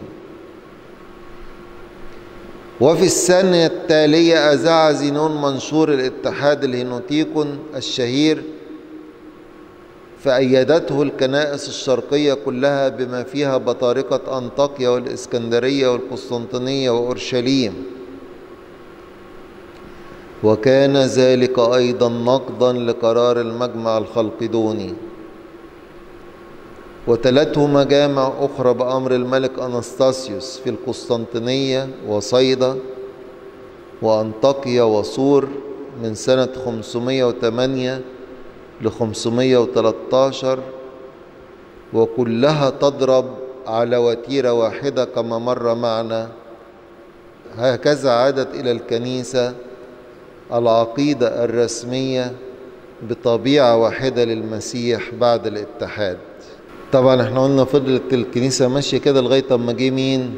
وفي السنة التالية أذاع زينون منشور الاتحاد الهينوتيكون الشهير، فأيدته الكنائس الشرقية كلها بما فيها بطارقة أنطاكيا والإسكندرية والقسطنطينية وأورشليم، وكان ذلك أيضا نقضا لقرار المجمع الخلقدوني. وتلته مجامع أخرى بأمر الملك أنستاسيوس في القسطنطينية وصيدا وأنطاكيا وصور من سنة 508 ل 513، وكلها تضرب على وتيرة واحدة كما مر معنا. هكذا عادت إلى الكنيسة العقيدة الرسمية بطبيعة واحدة للمسيح بعد الاتحاد. طبعا احنا قلنا فضلت الكنيسة ماشية كده لغاية اما جه مين؟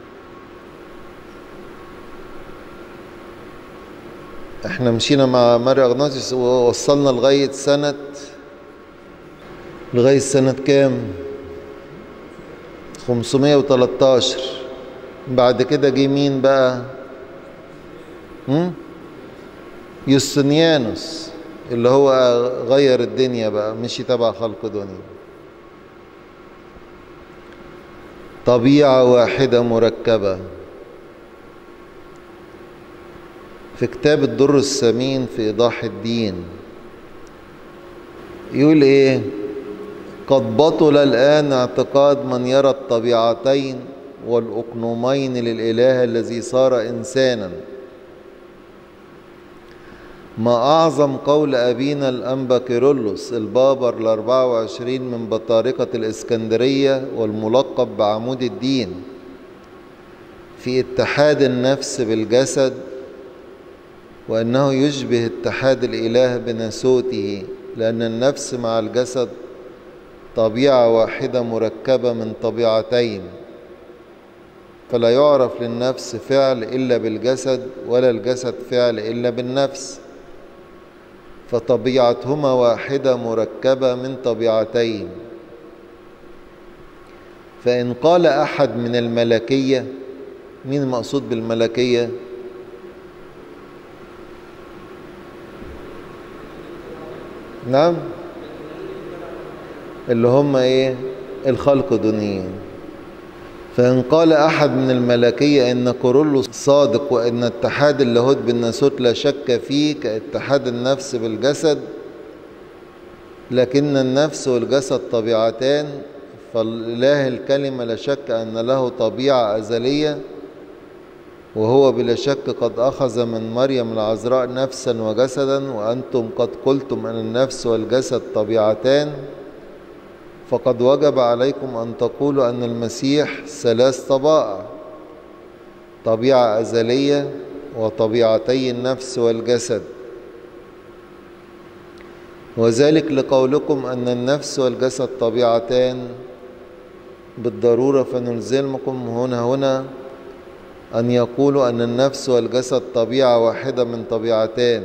احنا مشينا مع ماري اغناطيوس ووصلنا لغاية سنة كام؟ 513. بعد كده جه مين بقى؟ يوستنيانوس اللي هو غير الدنيا بقى، مشي تبع خلقدونيا. طبيعة واحدة مركبة. في كتاب الدر الثمين في إيضاح الدين يقول إيه؟ قد بطل الآن اعتقاد من يرى الطبيعتين والأقنومين للإله الذي صار إنسانا. ما أعظم قول أبينا الأنبا كيرلس البابر ال24 من بطارقة الإسكندرية والملقب بعمود الدين في اتحاد النفس بالجسد، وأنه يشبه اتحاد الإله بناسوته، لأن النفس مع الجسد طبيعة واحدة مركبة من طبيعتين، فلا يعرف للنفس فعل إلا بالجسد، ولا الجسد فعل إلا بالنفس، فطبيعتهما واحدة مركبة من طبيعتين. فإن قال أحد من الملكية، مين المقصود بالملكية؟ نعم، اللي هم ايه؟ الخلق دونيين. فإن قال أحد من الملكية إن كورولوس صادق وإن اتحاد اللاهوت بالناسوت لا شك فيه كاتحاد النفس بالجسد، لكن النفس والجسد طبيعتان، فالإله الكلمة لا شك أن له طبيعة أزلية، وهو بلا شك قد أخذ من مريم العذراء نفسا وجسدا، وأنتم قد قلتم أن النفس والجسد طبيعتان، فقد وجب عليكم أن تقولوا أن المسيح 3 طبائع، طبيعة أزلية وطبيعتي النفس والجسد، وذلك لقولكم أن النفس والجسد طبيعتان بالضرورة، فنلزمكم هنا أن يقولوا أن النفس والجسد طبيعة واحدة من طبيعتان،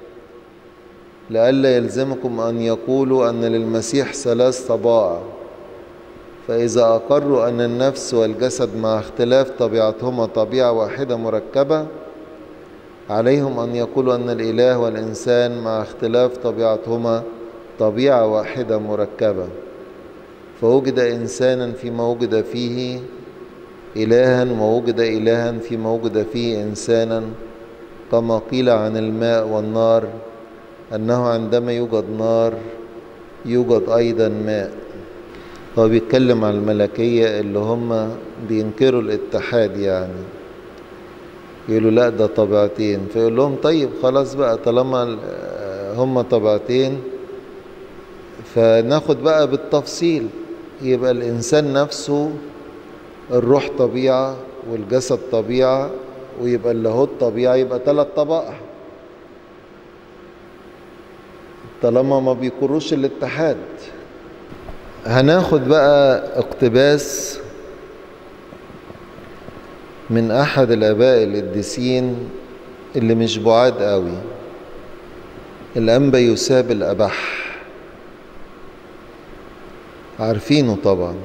لئلا يلزمكم أن يقولوا أن للمسيح 3 طبائع. فإذا أقروا أن النفس والجسد مع اختلاف طبيعتهما طبيعة واحدة مركبة، عليهم أن يقولوا أن الإله والإنسان مع اختلاف طبيعتهما طبيعة واحدة مركبة، فوجد إنسانا فيما وجد فيه إلها، ووجد إلها فيما وجد فيه إنسانا، كما قيل عن الماء والنار أنه عندما يوجد نار يوجد أيضا ماء. هو بيتكلم عن الملكية اللي هم بينكروا الاتحاد، يعني يقولوا لا ده طبيعتين، فيقول لهم طيب خلاص بقى طالما هم طبيعتين فناخد بقى بالتفصيل، يبقى الإنسان نفسه الروح طبيعة والجسد طبيعة، ويبقى اللاهوت طبيعة، يبقى 3 طبائع طالما ما بيقروش الاتحاد. هناخد بقى اقتباس من أحد الآباء القديسين اللي مش بعاد قوي، الأنبا يوساب الأبح، عارفينه طبعا.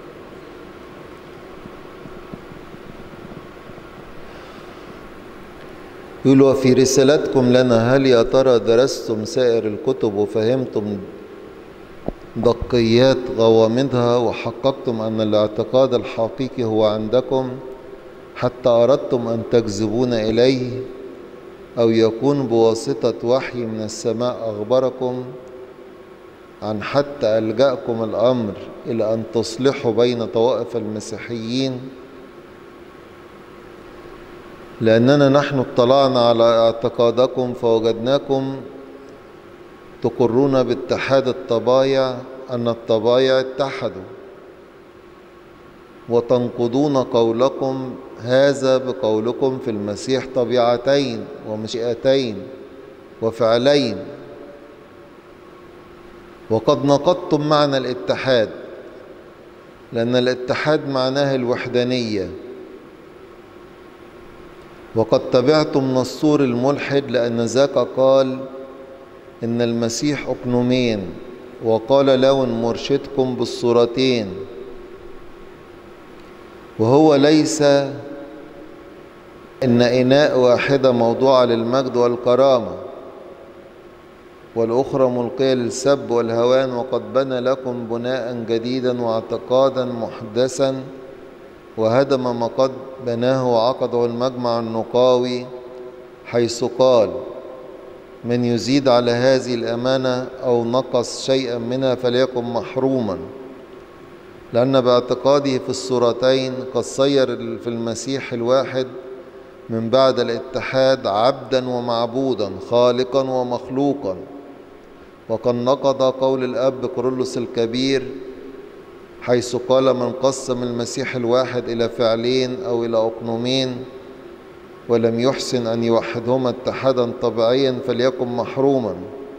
يقول: وفي رسالتكم لنا هل يا ترى درستم سائر الكتب وفهمتم دقيات غوامضها وحققتم أن الاعتقاد الحقيقي هو عندكم، حتى أردتم أن تجذبون إليه، أو يكون بواسطة وحي من السماء أخبركم عن، حتى ألجأكم الأمر إلى أن تصلحوا بين طوائف المسيحيين، لأننا نحن اطلعنا على اعتقادكم فوجدناكم تقرون باتحاد الطبايع، أن الطبايع اتحدوا، وتنقضون قولكم هذا بقولكم في المسيح طبيعتين ومشيئتين وفعلين، وقد نقضتم معنى الاتحاد، لأن الاتحاد معناه الوحدانية، وقد تبعتم نسطور الملحد، لأن ذاك قال إن المسيح أقنومين، وقال لون مرشدكم بالصورتين، وهو ليس إن إناء واحدة موضوعة للمجد والكرامة والأخرى ملقية للسب والهوان، وقد بنى لكم بناء جديدا واعتقادا محدثا، وهدم ما قد بناه وعقده المجمع النقاوي، حيث قال: من يزيد على هذه الأمانة أو نقص شيئا منها فليكن محروما، لأن باعتقاده في الصورتين قد صير في المسيح الواحد من بعد الاتحاد عبدا ومعبودا، خالقا ومخلوقا، وقد نقض قول الأب كورولوس الكبير حيث قال: من قسم المسيح الواحد إلى فعلين أو إلى أقنومين ولم يحسن أن يوحدهما اتحادا طبيعيا فليكن محروما.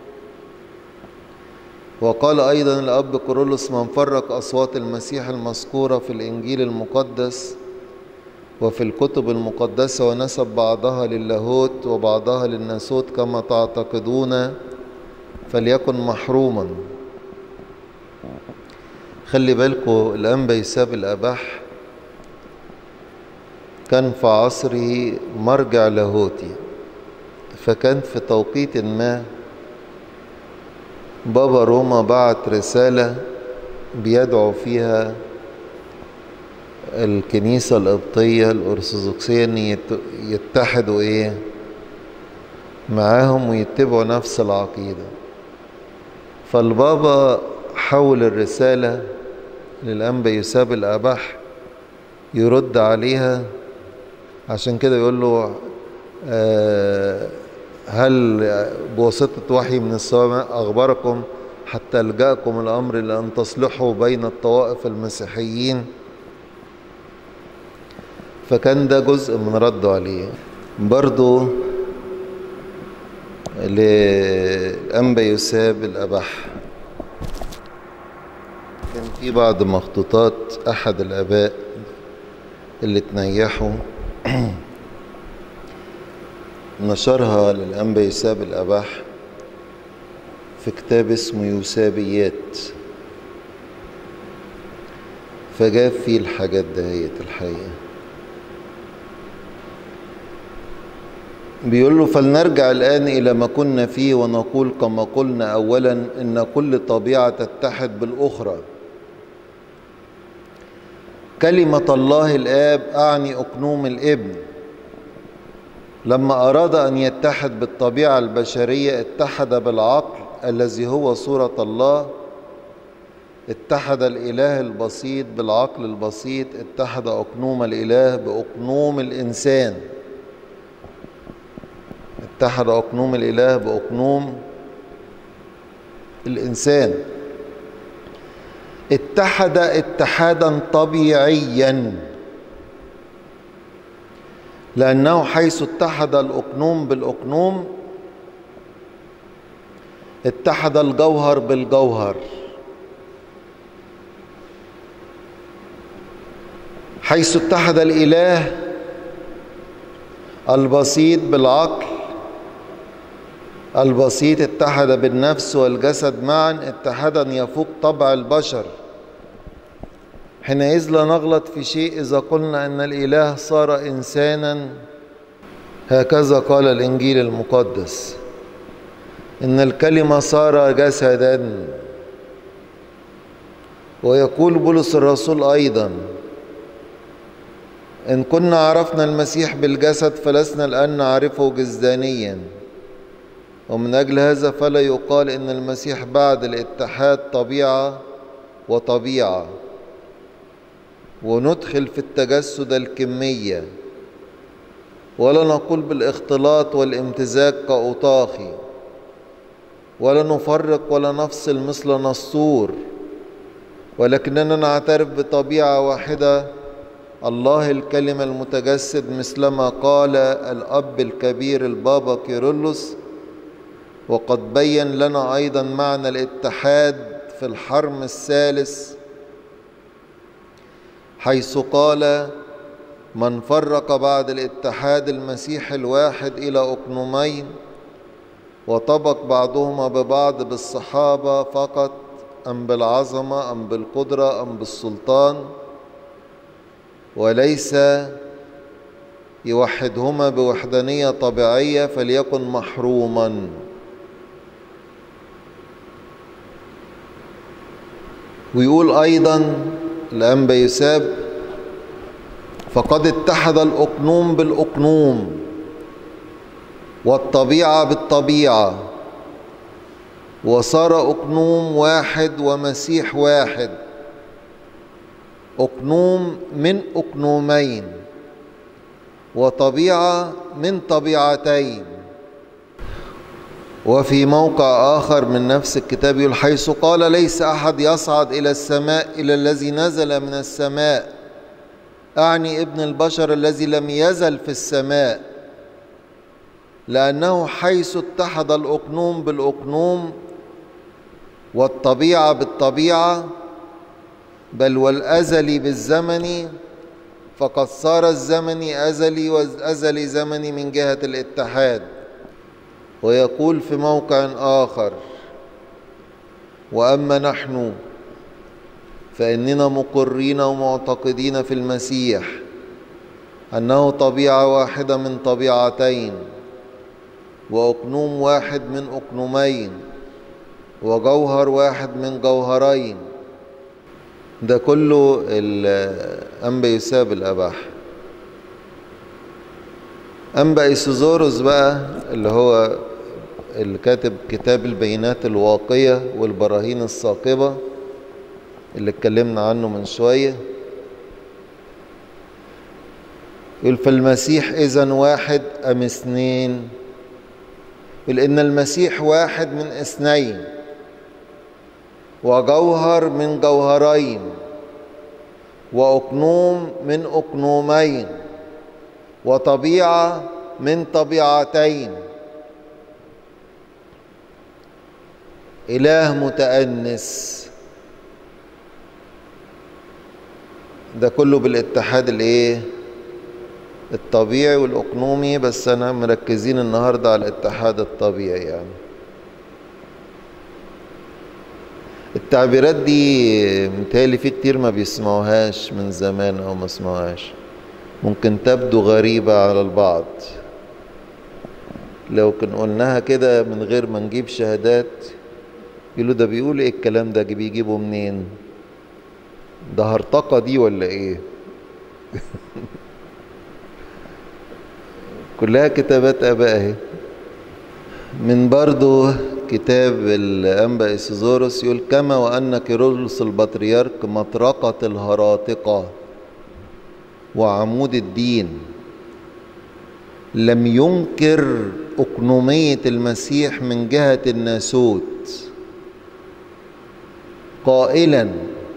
وقال أيضا الأب كورولوس: من فرق أصوات المسيح المذكورة في الإنجيل المقدس وفي الكتب المقدسة ونسب بعضها للاهوت وبعضها للناسوت كما تعتقدون فليكن محروما. خلي بالكم، الأنبا يوساب الأبح كان في عصره مرجع لاهوتي، فكان في توقيت ما بابا روما بعت رسالة بيدعو فيها الكنيسة القبطية الأرثوذكسية أن يتحدوا معاهم ويتبعوا نفس العقيدة. فالبابا حول الرسالة للأنبا يوساب الأبح يرد عليها، عشان كده يقول له هل بواسطة وحي من السماء أخبركم حتى ألجأكم الأمر لأن تصلحوا بين الطوائف المسيحيين؟ فكان ده جزء من رده عليه. برضو للأنبا يوساب الأبح كان في بعض مخطوطات أحد الآباء اللي تنيحوا نشرها للأنبا يوساب الأبح في كتاب اسمه يوسابيات، فجاب فيه الحاجات دهيت الحقيقة. بيقول له فلنرجع الآن إلى ما كنا فيه ونقول كما قلنا أولا إن كل طبيعة تتحد بالأخرى. كلمة الله الآب أعني أقنوم الابن لما أراد أن يتحد بالطبيعة البشرية اتحد بالعقل الذي هو صورة الله، اتحد الإله البسيط بالعقل البسيط، اتحد أقنوم الإله بأقنوم الإنسان، اتحد أقنوم الإله بأقنوم الإنسان، اتحد اتحادا طبيعيا، لأنه حيث اتحد الأقنوم بالأقنوم اتحد الجوهر بالجوهر. حيث اتحد الإله البسيط بالعقل البسيط اتحد بالنفس والجسد معا اتحادا يفوق طبع البشر. حينئذ لا نغلط في شيء إذا قلنا أن الإله صار إنسانا، هكذا قال الإنجيل المقدس إن الكلمة صار جسدا. ويقول بولس الرسول أيضا إن كنا عرفنا المسيح بالجسد فلسنا الآن نعرفه جسدانيا، ومن أجل هذا فلا يقال إن المسيح بعد الاتحاد طبيعة وطبيعة، وندخل في التجسد الكمية، ولا نقول بالاختلاط والامتزاج كأوطاخي، ولا نفرق ولا نفصل مثل نسطور، ولكننا نعترف بطبيعة واحدة الله الكلمة المتجسد، مثلما قال الأب الكبير البابا كيرلس، وقد بين لنا أيضا معنى الاتحاد في الحرم الثالث حيث قال من فرق بعد الاتحاد المسيح الواحد إلى أقنومين وطبق بعضهما ببعض بالصحابة فقط أم بالعظمة أم بالقدرة أم بالسلطان، وليس يوحدهما بوحدانية طبيعية فليكن محروما. ويقول أيضا الأنبا يوساب فقد اتحد الأقنوم بالأقنوم والطبيعة بالطبيعة وصار أقنوم واحد ومسيح واحد، أقنوم من أقنومين وطبيعة من طبيعتين. وفي موقع آخر من نفس الكتاب يقول حيث قال ليس أحد يصعد إلى السماء إلى الذي نزل من السماء، أعني ابن البشر الذي لم يزل في السماء، لأنه حيث اتحد الأقنوم بالأقنوم والطبيعة بالطبيعة بل والأزلي بالزمن، فقد صار الزمني أزلي والأزلي زمني من جهة الاتحاد. ويقول في موقع آخر وأما نحن فإننا مقرين ومعتقدين في المسيح أنه طبيعة واحدة من طبيعتين وأقنوم واحد من أقنومين، وجوهر واحد من جوهرين. ده كله الأنبا يوساب الأباح. أنبا إيسوزوروس بقى اللي هو اللي كاتب كتاب البينات الواقية والبراهين الثاقبة اللي اتكلمنا عنه من شوية، يقول فالمسيح إذن واحد أم اثنين؟ يقول إن المسيح واحد من اثنين، وجوهر من جوهرين، وأقنوم من أقنومين، وطبيعة من طبيعتين، إله متأنس. ده كله بالاتحاد الايه؟ الطبيعي والأقنومي، بس أنا مركزين النهاردة على الاتحاد الطبيعي. يعني التعبيرات دي متهيألي في كتير ما بيسمعوهاش من زمان أو ما سمعوهاش، ممكن تبدو غريبة على البعض. لو كنا قلناها كده من غير ما نجيب شهادات يقولوا ده بيقول ايه الكلام ده، بيجيبه منين؟ ده هرطقة دي ولا ايه؟ كلها كتابات آباء اهي. من برضو كتاب الأنبا إيسوزوروس يقول كما وأن كيرلس البطريرك مطرقة الهراطقة وعمود الدين لم ينكر أقنومية المسيح من جهة الناسوت، قائلا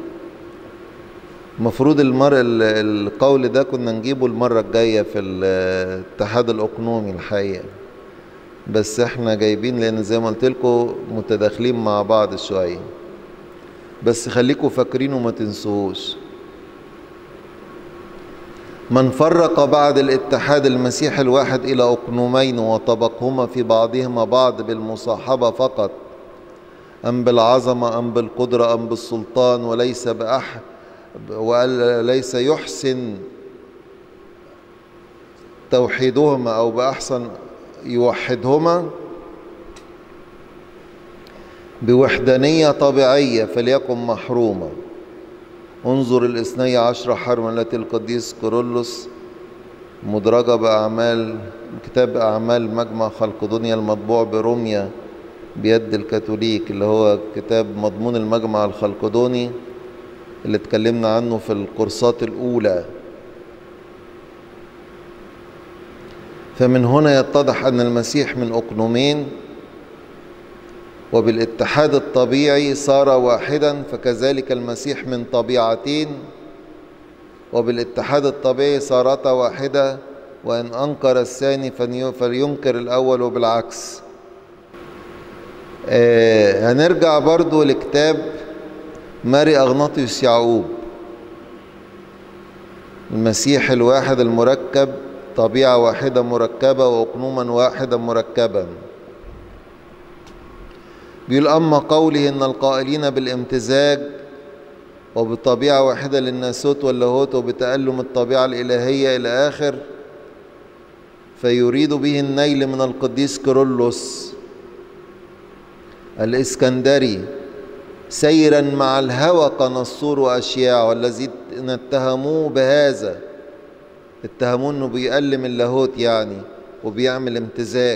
مفروض القول ده كنا نجيبه المرة الجاية في الاتحاد الأقنومي الحقيقة، بس احنا جايبين لأن زي ما قلت لكم متداخلين مع بعض شوية، بس خليكم فاكرين وما تنسوش. من فرق بعد الاتحاد المسيح الواحد إلى أقنومين وطبقهما في بعضهما بعض بالمصاحبة فقط، أم بالعظمة أم بالقدرة أم بالسلطان، وليس يحسن توحيدهما أو بأحسن يوحدهما بوحدانية طبيعية فليكن محروما. انظر 12 حرما التي القديس كيرلس مدرجة بأعمال كتاب أعمال مجمع خلقدونيا المطبوع بروميا بيد الكاثوليك، اللي هو كتاب مضمون المجمع الخلقدوني اللي اتكلمنا عنه في الكورسات الأولى. فمن هنا يتضح أن المسيح من أقنومين، وبالاتحاد الطبيعي صار واحدا، فكذلك المسيح من طبيعتين وبالاتحاد الطبيعي صارتا واحدة، وإن أنكر الثاني فلينكر الأول وبالعكس. هنرجع برضو لكتاب ماري أغناطيوس يعقوب، المسيح الواحد المركب، طبيعة واحدة مركبة وأقنوما واحدا مركبا. بيقول أما قوله إن القائلين بالامتزاج وبطبيعة واحدة للناسوت واللاهوت وبتألم الطبيعة الإلهية إلى آخر، فيريد به النيل من القديس كيرلس الإسكندري سيرا مع الهوى كنسطور وأشياع، والذي اتهموه بهذا، اتهموه انه بيألم اللاهوت يعني وبيعمل امتزاج،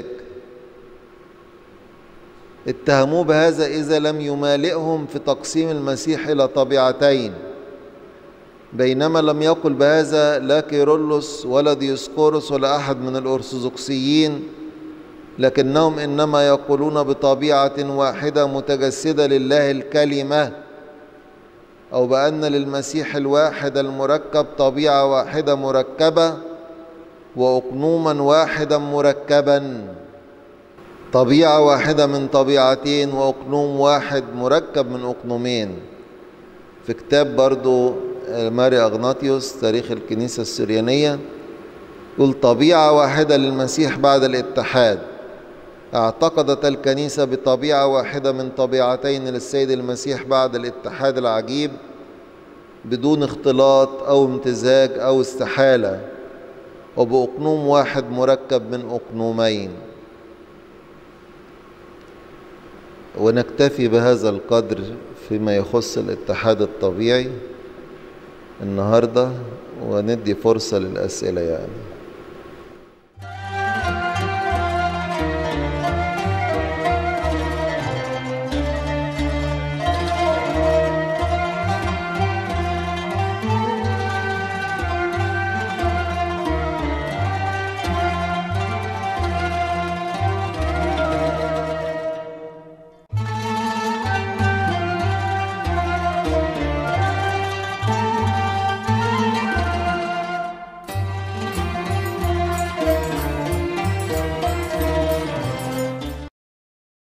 اتهموه بهذا إذا لم يمالئهم في تقسيم المسيح إلى طبيعتين، بينما لم يقل بهذا لا كيرلس ولا ديوسقورس ولا أحد من الأرثوذكسيين، لكنهم إنما يقولون بطبيعة واحدة متجسدة لله الكلمة، أو بأن للمسيح الواحد المركب طبيعة واحدة مركبة وأقنوما واحدا مركبا، طبيعة واحدة من طبيعتين وأقنوم واحد مركب من أقنومين. في كتاب برضو ماري أغناطيوس تاريخ الكنيسة السريانية يقول طبيعة واحدة للمسيح بعد الاتحاد. اعتقدت الكنيسة بطبيعة واحدة من طبيعتين للسيد المسيح بعد الاتحاد العجيب بدون اختلاط أو امتزاج أو استحالة، وبأقنوم واحد مركب من أقنومين. ونكتفي بهذا القدر فيما يخص الاتحاد الطبيعي النهاردة، وندي فرصة للأسئلة يعني.